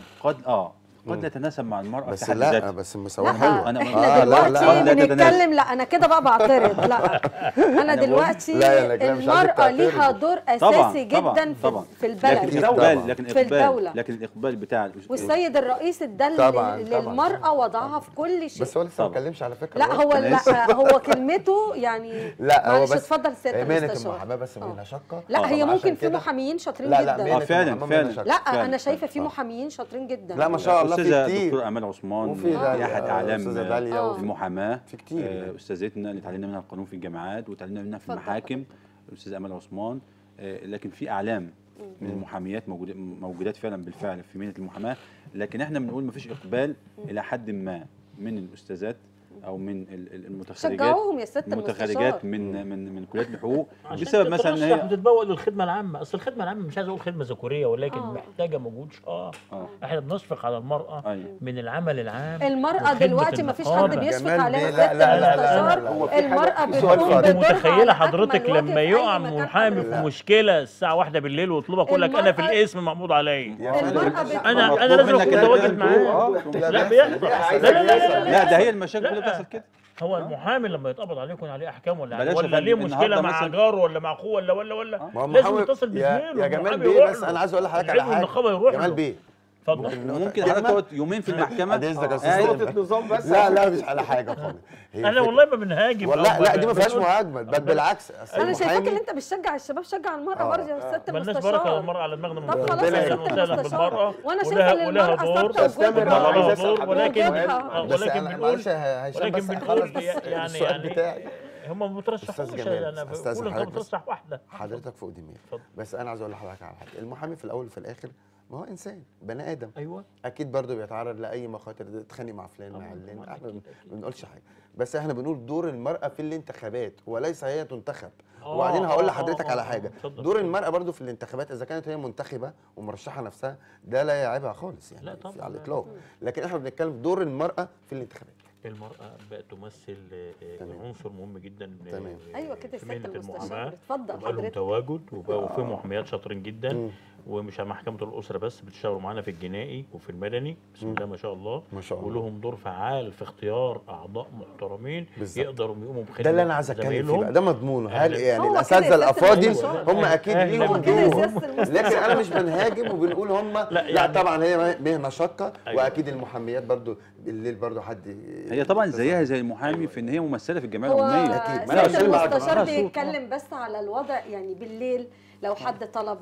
قد لا تتناسب مع المرأة بس في حد لا ذاتها. بس المساواة حلوة. احنا دلوقتي بنتكلم. لا انا كده بقى بعترض. لا انا دلوقتي المرأة ليها دور اساسي جدا في البلد، لكن الاقبال بتاع والسيد الرئيس ادى للمرأة وضعها في كل شيء. بس هو لسه ما اتكلمش على فكرة. لا هو كلمته يعني. لا هو بس اتفضل سيادة المستشار. مهنة المحاماة بس مهنة شاقة. لا هي ممكن في محامين شاطرين جدا. فعلا لا انا شايفة في محامين شاطرين جدا. لا ما شاء الله أستاذة دكتور امال عثمان في احد اعلام المحاماه، في كتير. استاذتنا اللي اتعلمنا منها القانون في الجامعات وتعلمنا منها في المحاكم، الاستاذه امال عثمان. لكن في اعلام من المحاميات موجودات فعلا بالفعل في مهنه المحاماه، لكن احنا بنقول ما فيش اقبال الى حد ما من الاستاذات او من المتخرجات. شجعوهم يا ست المتخرجات من كليات الحقوق بسبب مثلا ان هي بتتبوأ للخدمه العامه. اصل الخدمه العامه مش عايز اقول خدمه ذكوريه، ولكن محتاجه مجهود احنا بنشفق على المراه من العمل العام. المراه دلوقتي ما فيش حد بيشفق عليها. لا المراه بتقوم بدورها. متخيله حضرتك لما يقع محامي في مشكله الساعه 1 بالليل ويطلبك يقول لك انا في الاسم مقبوض عليا، انا لازم اكون متواجد معاه. لا بيحصل. لا ده هي المشاكل اللي بتحصل كده. هو المحامي لما يتقبض عليه يكون عليه احكام ولا ليه مشكله مع جاره ولا مع اخوه ولا لازم يتصل بزميله. يا جمال بيه بس انا عايز اقول لحضرتك على حاجه. جمال بيه اتفضل. ممكن حضرتك تقعد يومين في المحكمه. نقطه نظام بس. لا مش على حاجه خالص. انا والله ما بنهاجم. والله لا دي ما فيهاش مهاجمه، بل بالعكس. انا شايفاك ان انت بتشجع الشباب، شجع المراه برضه يا ست المستشار. مالناش بركه للمراه على دماغنا من طب خلاص يا ست المستشار. وانا شايفه ان ولها المراه دور ثابته ولكن بنقول يعني السؤال بتاعي هم ما بيترشحوش، أستاذ جمال، انا أستاذ بقول انت حضرتك بس. بترشح واحده. حضرتك فوق دماغي، اتفضل. بس انا عايز اقول لحضرتك على حاجه. المحامي في الاول وفي الاخر ما هو انسان بني ادم، ايوه اكيد برضه بيتعرض لاي مخاطر، تتخانق مع فلان مع طبعاً، علان، طبعاً، احنا أكيد، ما أكيد. بنقولش حاجه، بس احنا بنقول دور المراه في الانتخابات وليس هي تنتخب. آه، وبعدين هقول آه، لحضرتك آه، على آه، حاجه، اتفضل، دور اتفضل. المراه برضه في الانتخابات اذا كانت هي منتخبه ومرشحه نفسها ده لا يعيبها خالص يعني لا طبعاً، على لا، الاطلاق، لا. لكن احنا بنتكلم دور المراه في الانتخابات. المرأة بقت تمثل تمام. عنصر مهم جدا تمام. ايوه كده يا في سياده مهنة المستشار، المحاماة. اتفضل وبقى لهم حضرتك. تواجد وبقوا في محاميات شاطرين جدا، مم. ومش على محكمة الأسرة بس، بتشتغلوا معانا في الجنائي وفي المدني، بسم الله ما شاء الله. ما شاء الله. ولهم دور فعال في اختيار أعضاء محترمين بالظبط. يقدروا يقوموا بخدمة ده اللي انا عايز اتكلم فيه زمايلهم. بقى، ده مضمونه. هل يعني هو كده الاساتذه يا سيادة الافاضل المستشار. هم اكيد أهلاً ليهم هو كده يا دور، سيادة المستشار. لكن انا مش بنهاجم وبنقول هم لا يعني طبعا هي مهنه شاقه. أيوة. واكيد المحاميات برضو بالليل برضو حد هي طبعا زيها زي المحامي في ان هي ممثله في الجمعيه هو العموميه. أكيد. ما أنا سيادة بتكلم على المستشار معاها صوت. بيتكلم بس على الوضع يعني بالليل لو حد طلب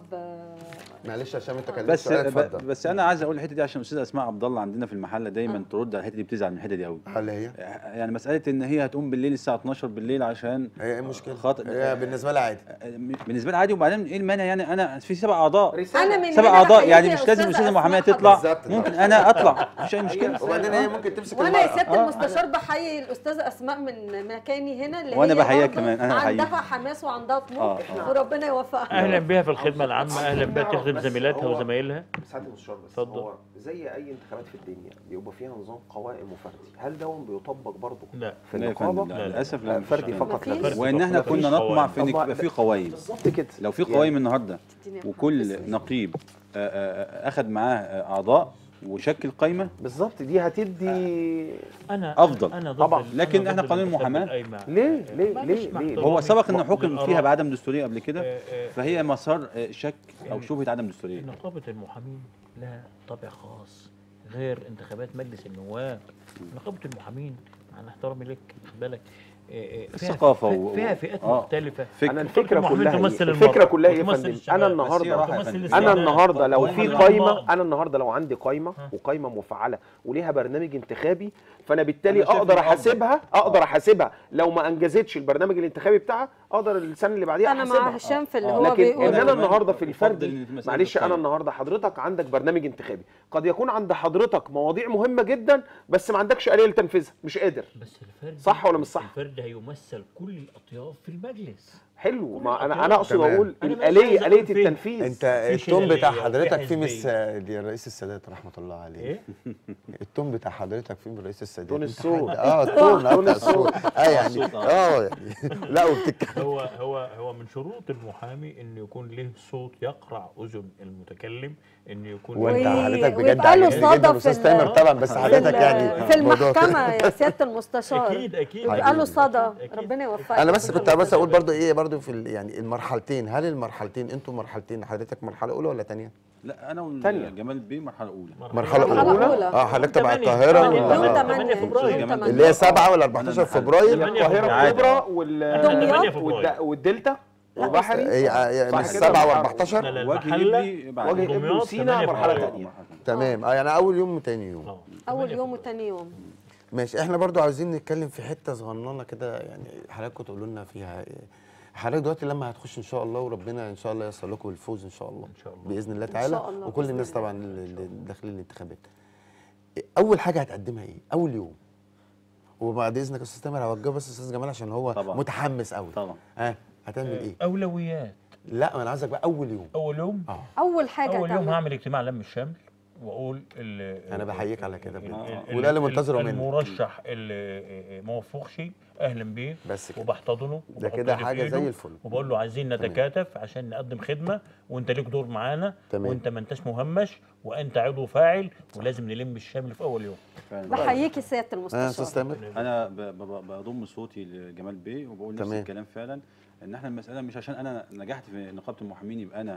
معلش عشان انت كلمت بس سؤال، اتفضل. بس انا عايز اقول الحته دي عشان الاستاذه اسماء عبد الله عندنا في المحله دايما ترد على الحته دي، بتزعل من الحته دي قوي. هل هي يعني مساله ان هي هتقوم بالليل الساعه 12 بالليل عشان ايه المشكله؟ خاطر هي بالنسبه لها عادي. بالنسبه لي عادي. وبعدين ايه المانع؟ يعني انا في 7 اعضاء، انا من 7 هنا اعضاء بحييك يعني يا مش لازم أستاذة الاستاذه محاميه أسماء تطلع، بالظبط. ممكن انا اطلع مفيش اي مشكله. وبعدين هي ممكن تمسك وانا يا المرأة. سياده المستشار بحيي الاستاذه اسماء من مكاني هنا اللي وأنا هي بحييها برضو كمان، أنا عندها بحييها. حماس وعندها طموح وربنا يوفقها. أهلا بها في الخدمة العامة، أهلا بها نعرف تخدم بس زميلاتها هو- وزمايلها. سعاده المستشار بس اتفضل. هو زي اي انتخابات في الدنيا بيبقى فيها نظام قوائم وفردي، هل ده بيطبق برضه لا في لا يا فندم، النقابه؟ لا للاسف لا، فردي مش- فقط لا مفيش. غير. وان احنا مفيش كنا نطمع في ان قوائم. يبقى في قوائم. بالظبط كده. لو في قوائم النهارده تديني وكل بسم الله. نقيب اخذ معاه اعضاء وشكل قائمه بالظبط دي هتدي أنا أفضل. أنا ضد طبعاً. لكن أنا إحنا ضد قانون الانتخاب المحاماة بالقايمة. ليه ما ليه فيش ليه محتوى. ليه؟ هو سبق انه حكم للآراء. فيها بعدم دستوريه قبل كده، آه، فهي مسار شك او شبهه عدم دستوريه. نقابة المحامين لها طابع خاص غير انتخابات مجلس النواب. نقابة المحامين مع احترامي لك خد بالك فيها الثقافة و- فيها فئات آه. مختلفة. انا الفكره المحامين كلها تمثل الفكره المرأة كلها يا وتمثل فندم الشباب. انا بس هي النهارده راحة يا وتمثل فندم. السيادة. انا النهارده لو قوائم في الأعضاء. قايمه، انا النهارده لو عندي قايمه وقايمه مفعله وليها برنامج انتخابي، فانا بالتالي أنا شايف اقدر إنه أفضل. احاسبها لو ما انجزتش البرنامج الانتخابي بتاعها، اقدر السنه اللي بعديها انا مع احاسبها. هشام في اللي هو لكن بيقول ان انا كمان النهارده في يفضل الفردي، إن مسألة معلش انا القايمة. النهارده حضرتك عندك برنامج انتخابي، قد يكون عند حضرتك مواضيع مهمه جدا بس ما عندكش آلية لتنفيذها، مش قادر. بس الفرد صح ولا مش صح؟ الفرد هيمثل كل الأطياف في المجلس. حلو، ما انا اقصد تمام. اقول أنا بس عايز الآلية أقول آلية فين؟ التنفيذ. انت في التون بتاع شلالية، حضرتك في فيه مس حزبية. دي الرئيس السادات رحمه الله عليه. إيه؟ التون بتاع حضرتك فيه من الرئيس السادات. تون انت الصوت. التون تون بتاع الصوت. يعني الصوت، يعني لا وبتتكلم. هو من شروط المحامي انه يكون له صوت يقرع اذن المتكلم، انه يكون وانت و- حضرتك بجد ويبقى له عاجبني صدى جدا في استاذ تامر طبعا، بس في حضرتك يعني في موضوع المحكمة يا سيادة المستشار اكيد يبقى له صدى. أكيد. ربنا يوفقك. انا بس كنت بس اقول برضو ايه برضو في يعني المرحلتين، هل المرحلتين انتوا مرحلتين حضرتك مرحله اولى ولا ثانيه؟ لا انا تانية. وجمال بيه مرحله اولى. مرحله مرحلة اولى. أولى. حضرتك تبع تمانية. القاهره تمانية. ولا يوم آه. 8 جمال. اللي هي 7 ولا 14 فبراير؟ تمانية القاهرة فبراير. الكبرى دمياط. والدلتا والبحري. هي صح مش كده؟ 7 لا و14. لا وجه المحلة ابلي بعد وجه ابلي دمياط وسينا 8 مرحلة فبراير. تانية. تمام. يعني اول يوم وتاني يوم. أول 8 يوم فبراير. وتاني يوم. ماشي. احنا برضو عاوزين نتكلم في حته صغننه كده، يعني حضراتكم تقولوا لنا فيها إيه. حضرتك دلوقتي لما هتخش ان شاء الله وربنا ان شاء الله ييسر لكم الفوز ان شاء الله إن شاء الله. باذن الله إن تعالى، شاء الله وكل بإذن الناس الله. طبعا اللي داخلين الانتخابات، اول حاجه هتقدمها ايه اول يوم؟ وبعد اذنك يا استاذ تامر هوجهه بس استاذ جمال عشان هو طبعا. متحمس قوي. طبعا. هتعمل ايه؟ اولويات. لا انا عايزك بقى اول يوم. اول يوم أول حاجة اول يوم هتعمل. هعمل اجتماع لم الشمل واقول أنا بحييك على كده بجد. ال- وده اللي منتظره منك. المرشح اللي ما وفقش اهلا بيه بس كده. وبحتضنه ده وبحط كده إيدي في حاجة إيده زي الفل. وبقول له عايزين نتكاتف عشان نقدم خدمه، وانت ليك دور معانا، تمام. وانت ما انتش مهمش، وانت عضو فاعل، ولازم نلم الشمل في اول يوم. فعلا. بحييكي سيادة يا استاذ المستشار. تامر. انا بضم صوتي لجمال بيه وبقول نفس تمام. الكلام فعلا، ان احنا المساله مش عشان انا نجحت في نقابه المحامين يبقى انا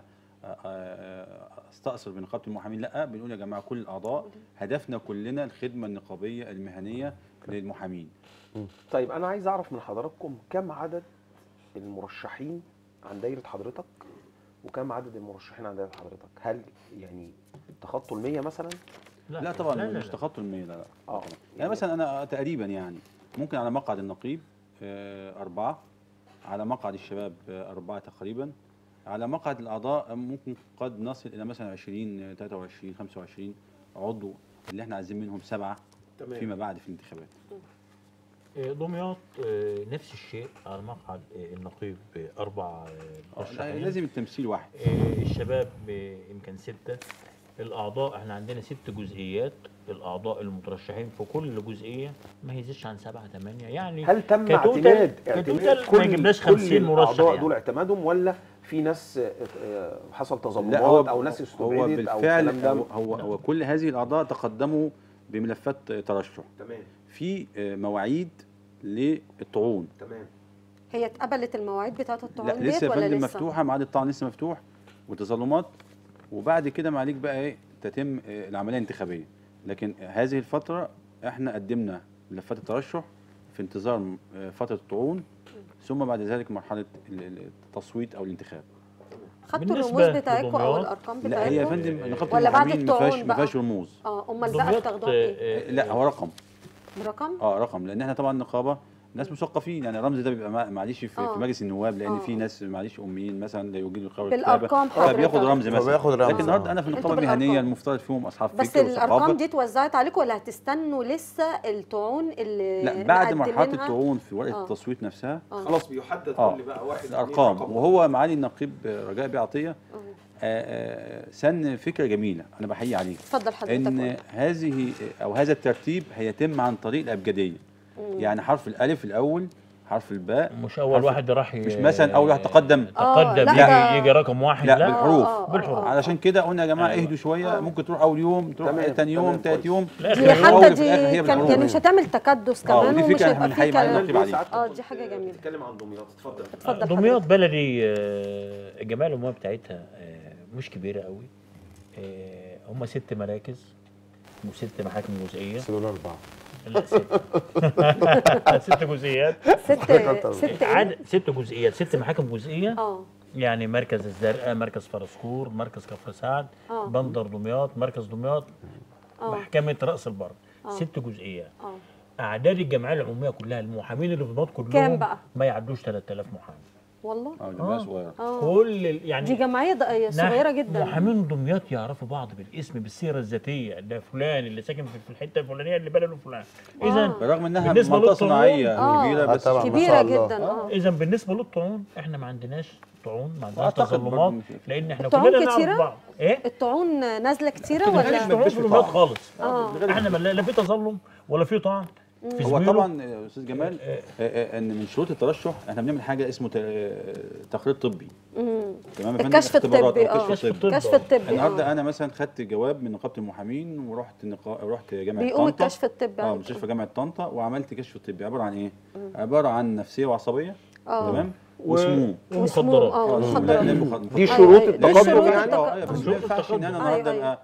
استأثر بنقابه المحامين، لا بنقول يا جماعه كل الاعضاء هدفنا كلنا الخدمه النقابيه المهنيه للمحامين. طيب انا عايز اعرف من حضراتكم كم عدد المرشحين عن دايره حضرتك وكم عدد المرشحين عن دايره حضرتك؟ هل يعني تخطوا ال100 مثلا؟ لا طبعا مش تخطوا ال100 لا. اه يعني مثلا انا تقريبا يعني ممكن على مقعد النقيب 4، على مقعد الشباب 4 تقريبا، على مقعد الاعضاء ممكن قد نصل الى مثلا 20 23 25 عضو، اللي احنا عايزين منهم 7 فيما بعد في الانتخابات. دمياط نفس الشيء، على مقعد النقيب 4 مرشحين. لازم التمثيل واحد. الشباب يمكن 6. الاعضاء احنا عندنا 6 جزئيات، الاعضاء المترشحين في كل جزئيه ما يزيدش عن 7 8 يعني. هل تم كتوتال ما جبناش 50 مرشح الاعضاء يعني. دول اعتمادهم، ولا في ناس حصل لا، تظلمات او ناس هو استبعدت او بالفعل الكلام ده؟ هو كل هذه الاعضاء تقدموا بملفات ترشح. تمام في مواعيد للطعون. تمام. هي اتقبلت المواعيد بتاعه لا الطعون ديت لسه يا ولا فندم لسه؟ مفتوحه، ميعاد الطعن لسه مفتوح وتظلمات، وبعد كده ما عليك بقى ايه تتم العمليه الانتخابيه. لكن هذه الفتره احنا قدمنا ملفات الترشح في انتظار فتره الطعون، ثم بعد ذلك مرحله التصويت او الانتخاب. خدتوا بالنسبة الرموز بتاعتكم او لدمياط، الارقام لا هي يا بتاعتكم؟ فندم نقابه ولا بعد المحامين الطعون ما فيهاش بقى؟ رموز. امال بقى بتاخدوها بايه؟ لا هو رقم. برقم؟ رقم، لان احنا طبعا نقابه ناس مثقفين، يعني الرمز ده بيبقى معلش في مجلس النواب، لان في ناس معلش اميين مثلا لا يوجدوا القراءه بالارقام فبياخد رمز مثلا. فبياخد رمز. لكن النهارده انا في انتوا النقابه بالأرقام. المهنيه المفترض فيهم اصحاب فكر بس وثقافه. الارقام دي اتوزعت عليكم ولا هتستنوا لسه الطعون اللي لا بعد مرحله مقدمينها؟ الطعون في ورقه التصويت نفسها خلاص بيحدد كل بقى واحد الارقام. وهو معالي النقيب رجاء بيه عطيه سن فكره جميله انا بحيي عليه. اتفضل حضرتك. ان هذه او هذا الترتيب هيتم عن طريق الابجديه. يعني حرف الالف الاول، حرف الباء، مش اول واحد راح مش مثلا اول واحد تقدم لا، يجي رقم واحد، لا لا بالحروف. بالحروف. علشان كده قلنا يا جماعه اهدوا شويه، ممكن تروح اول يوم، تروح ثاني يوم، ثالث يوم، دي الأول حتى في الآخر هي دي بالحروف. يعني مش هتعمل تكدس كمان، ودي ومش فكرة هيبقى احنا في بنحيي معالي كلام. النقيب عليها. دي حاجه جميله. نتكلم عن دمياط. اتفضل. اتفضل دمياط حضرتك. بلدي الجمعيه العموميه بتاعتها مش كبيره قوي. هم 6 مراكز و6 محاكم جزئيه. سنون 4. لا 6 6 جزئيات. 6 جزئيات، 6 محاكم جزئيه. يعني مركز الزرقاء، مركز فرسكور، مركز كفر سعد، بندر دمياط، مركز دمياط، محكمه راس البر. 6 جزئيات. اعداد الجمعيه العموميه كلها المحامين اللي في دمياط كلهم كام بقى؟ ما يعدوش 3000 محامي. والله جمعيه صغيره. كل يعني دي جمعيه صغيره جدا. محامين دمياط يعرفوا بعض بالاسم، بالسيره الذاتيه، ده فلان اللي ساكن في الحته الفلانيه اللي بلده فلان. اذا برغم انها بالنسبة منطقه للطعون، صناعيه كبيره بس طبعاً. كبيره ما شاء الله. جدا. اذا بالنسبه للطعون احنا ما عندناش طعون، ما عندناش أعتقد تظلمات، برضه لان احنا الطعون كلنا كتيرة؟ نعرف بعض. ايه؟ الطعون نازله كتيره ما فيش ولا؟ طعون في دمياط خالص. اه احنا لا في تظلم ولا في طعن. في هو زميله. طبعا يا استاذ جمال ان من شروط الترشح احنا بنعمل حاجه اسمه تقرير طبي. تمام يا فندم؟ الكشف اختبارات الطبي. أو كشف طبي. الكشف الطبي. النهارده انا مثلا خدت جواب من نقابه المحامين ورحت رحت جامعه طنطا. بيقوم الكشف الطبي عليك. مستشفى جامعه طنطا، وعملت كشف طبي عباره عن ايه؟ عباره عن نفسيه وعصبيه. تمام. وسموم. ومخدرات. مخدرات. دي شروط دي التقدم شروط يعني. بس ما ينفعش ان انا النهارده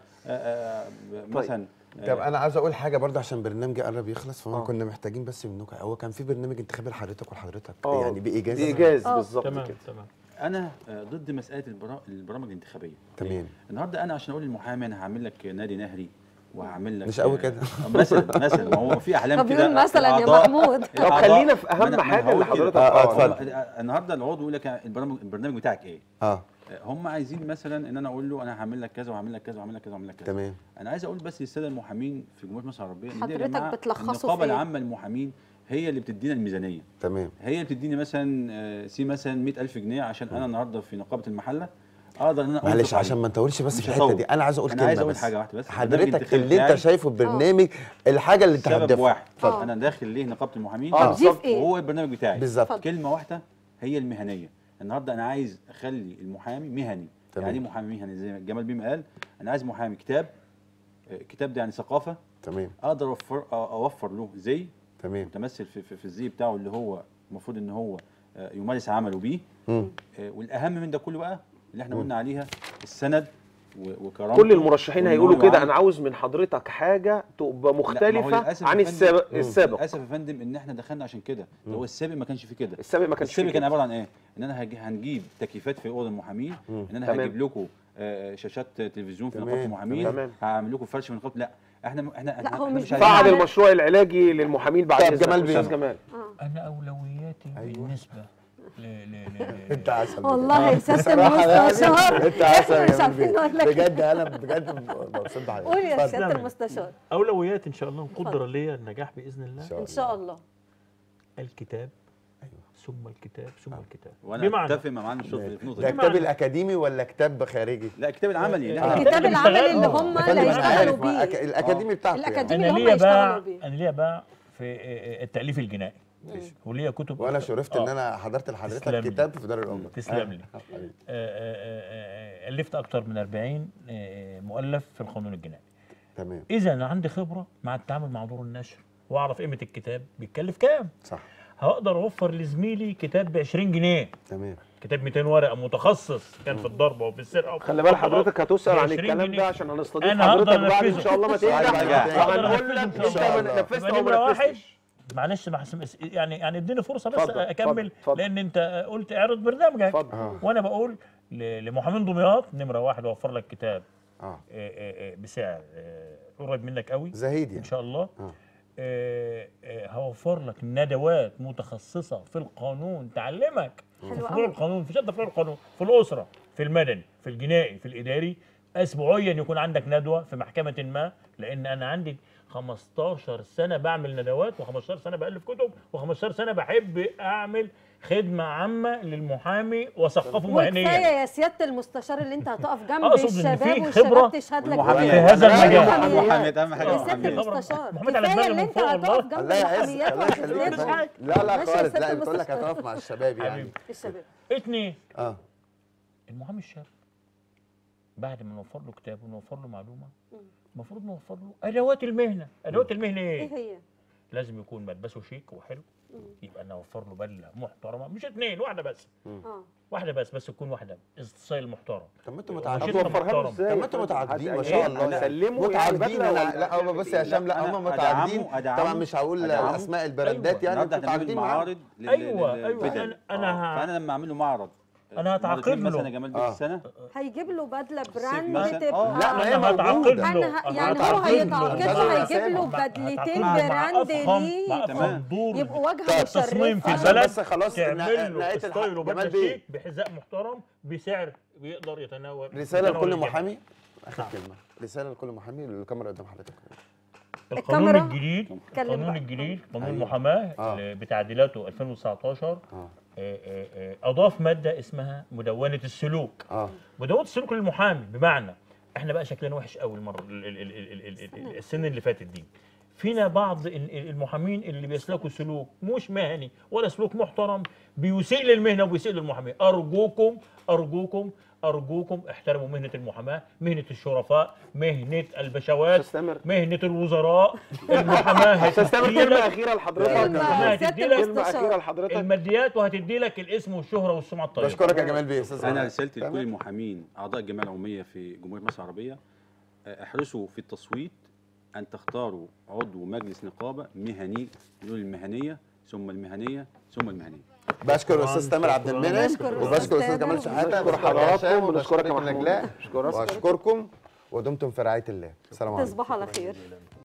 مثلا طب انا عاوز اقول حاجه برضه عشان برنامجي قرب يخلص، فهو كنا محتاجين بس منكم. هو كان في برنامج انتخابي لحضرتك ولحضرتك يعني بايجاز. بايجاز بالظبط تمام كده. تمام. انا ضد مساله البرامج الانتخابيه. تمام. النهارده انا عشان اقول للمحامي انا هعمل لك نادي نهري وهعمل لك مش قوي كده. مثلا ما هو في احلام طب كده. يقول مثلا يا محمود. طب خلينا في اهم حاجه اللي حضرتك اتفضل. النهارده العضو يقول لك البرنامج بتاعك ايه؟ هم عايزين مثلا ان انا اقول له انا هعمل لك كذا وهعمل لك كذا وهعمل لك كذا وهعمل لك كذا. تمام. انا عايز اقول بس للساده المحامين في جمهوريه مصر العربيه ان حضرتك بتلخصوا النقابه في إيه؟ العامه للمحامين هي اللي بتدينا الميزانيه. تمام. هي اللي بتديني مثلا مثلا 100,000 جنيه عشان انا النهارده في نقابه المحله اقدر ان انا معلش عشان ما نطولش بس في الحته دي، انا عايز اقول كلمه. عايز اقول بس حاجه واحده بس. حضرتك اللي انت شايفه البرنامج الحاجه اللي انت سبب هتدفعها. واحد انا داخل ليه نقابه المحامين بالظبط. وهو البرنامج بتاعي بالظبط. كلمه واحده هي المهنيه. النهارده انا عايز اخلي المحامي مهني. تمام. يعني ايه محامي مهني؟ زي ما جمال بيه ما قال، انا عايز محامي كتاب ده يعني ثقافه. تمام. اقدر اوفر له زي تمام. متمثل في الزي بتاعه اللي هو المفروض ان هو يمارس عمله بيه. والاهم من ده كله بقى اللي احنا قلنا عليها السند وكرامته. كل المرشحين هيقولوا كده. انا عاوز من حضرتك حاجه تبقى مختلفه عن السابق. للاسف يا فندم ان احنا دخلنا عشان كده. هو السابق ما كانش فيه كده. السابق كان عباره عن ايه؟ ان انا ان هنجيب تكييفات في اوضه المحامين، ان انا هجيب لكم شاشات تلفزيون في نقابه المحامين، هعمل لكم فرش في نقابه. لا، لا، هو مش فعل على- المشروع العلاجي للمحامين بعد طب إذنك. جمال بيه. استاذ جمال. انا اولوياتي بالنسبه انت عسل والله يا سياده بصراحة يعني المستشار انت عسل احنا يا مش جمال عارفين بيه. نقول لك بجد انا بجد مبسوط بحضرتك. قول يا اتفضل. سياده المستشار. اولويات ان شاء الله قدره ليا النجاح باذن الله. ان شاء الله. الكتاب ثم الكتاب ثم الكتاب. وانا بمعنى اتفق مع معالي الشرطه في النقطه ده دي. كتاب الاكاديمي ولا كتاب خارجي؟ لا الكتاب العملي اللي احنا الكتاب العملي اللي هم يا فندم اللي انا هيشتغلوا عارف ما بيه. الاكاديمي بتاعته يعني. الأكاديمي انا اللي هم ليا يشتغلوا باع بيه. انا ليا باع في التاليف الجنائي وليا كتب وانا شرفت ان آه. انا حضرت لحضرتك تسلم لي. كتاب في دار الامه. تسلم لي. حبيبي. الفت اكتر من 40 مؤلف في القانون الجنائي. تمام اذا انا عندي خبره مع التعامل مع دور النشر واعرف قيمه الكتاب بيتكلف كام. صح هقدر اوفر لزميلي كتاب ب 20 جنيه، تمام. كتاب 200 ورقه متخصص كان في الضربه وفي السرقه خلي بال حضرتك هتسال عن 20 الكلام جنيه. ده عشان هنستضيف أنا هقدر حضرتك بعد ان أنفذه. شاء الله ما تنجح أقدر وهنقول لك أنفذه إن شاء انت الله. نفذت يبقى او نمرة ما واحد نفذتش. معلش يعني اديني فرصه بس اتفضل، اكمل اتفضل. لان انت قلت اعرض برنامجك اتفضل. وانا بقول لمحامين دمياط نمره واحد اوفر لك كتاب اه بسعر قريب منك قوي زهيد ان يعني. شاء الله. اه هوفر لك ندوات متخصصه في القانون تعلمك في حلو فروع قوي. القانون، في شتى فروع القانون، في الاسره، في المدني، في الجنائي، في الاداري. اسبوعيا يكون عندك ندوه في محكمه ما، لان انا عندي 15 سنه بعمل ندوات و15 سنه بالف كتب و15 سنه بحب اعمل خدمه عامه للمحامي واثقفه مهنيا. وكفايه يا سياده المستشار اللي انت هتقف جنب أقصد إن الشباب في خبرة والشباب تشهد لك المحامية. في هذا المجال. المحاميات اهم حاجه يا سياده المحاميات. المستشار محمد على كفايه دماغي اللي من انت فوق هتقف والله. جنب الله يعزك المحاميات الله يخليك. وهتفيدهم. لا لا ماشي يا خالص، سيادة لا بتقول لك المستشار. هتقف مع الشباب يعني. حبيبي. الشباب. اتنين، اه المحامي الشاب بعد ما نوفر له كتاب ونوفر له معلومه المفروض نوفر له ادوات المهنه. ادوات المهنه ايه ايه؟ هي؟ لازم يكون ملبسه شيك وحلو، يبقى نوفر له بدله محترمه، مش اتنين، واحده بس، اه واحده بس تكون واحده ستايل محترم. طب ما انتوا وشيك متعددين. محترم. هتوفرها له ازاي؟ طب ما انتوا متعددين ما شاء الله يعني. سلموا متعددين. يعني انا لا هم بص يا هشام، لا هم متعددين طبعا. مش هقول اسماء البراندات يعني. النهارده انتوا هنعمل متعددين معاهم. معارض ايوه للبدل. انا فانا لما اعمل له معرض أنا هتعاقد مرتين مثلا له. يا جمال بيه في السنه هيجيب له بدله الصيف براند مثلاً. تبقى لا ما هي أنا هتعاقد موجوده. له. يعني هو هيتعاقد له هيجيب له بدلتين براند ليه مع تمام. افخم دور يبقوا واجهه تصميم في مشرفه. البلد، بس خلاص تعمل له نهايه ستايل وبدله جمال بيه. شيك بحذاء محترم بسعر بيقدر يتناول رساله يتناول لكل الجميع. محامي. اخر كلمه رساله لكل محامي. الكاميرا قدام حضرتك. القانون الكاميرا. الجديد، اتكلم القانون بقى. الجديد قانون أيوة. المحاماه آه. اللي بتعديلاته 2019 اه اضاف ماده اسمها مدونه السلوك. اه مدونه السلوك للمحامي، بمعنى احنا بقى شكلنا وحش قوي المره السنه اللي فاتت دي. فينا بعض المحامين اللي بيسلكوا سلوك مش مهني ولا سلوك محترم، بيسيء للمهنه وبيسيء للمحامي. ارجوكم ارجوكم ارجوكم احترموا مهنه المحاماه، مهنه الشرفاء، مهنه البشوات، استمر. مهنه الوزراء. المحاماه استمر. كلمه هتديلك اخيره لحضرتك. كلمة هتدي سيادة لك كلمه اخيره المستشار. لحضرتك. الماديات وهتدي لك الاسم والشهره والسمعه الطيبه. بشكرك يا جمال بيه. استاذ انا جمال. رسالتي تمام. لكل المحامين اعضاء الجمعيه العموميه في جمهوريه مصر العربيه: احرصوا في التصويت ان تختاروا عضو مجلس نقابه مهني، نقول المهنيه ثم المهنيه ثم المهنيه. بشكر الاستاذ تامر عبد المنعم بشكر وبشكر الأستاذ الاستاذ تامر جمال شحاته. بشكر حضراتكم وبشكرك وبشكرك يا نجلاء. محمود. بشكرك. واشكركم ودمتم في رعايه الله. السلام عليكم. تصبحوا على خير.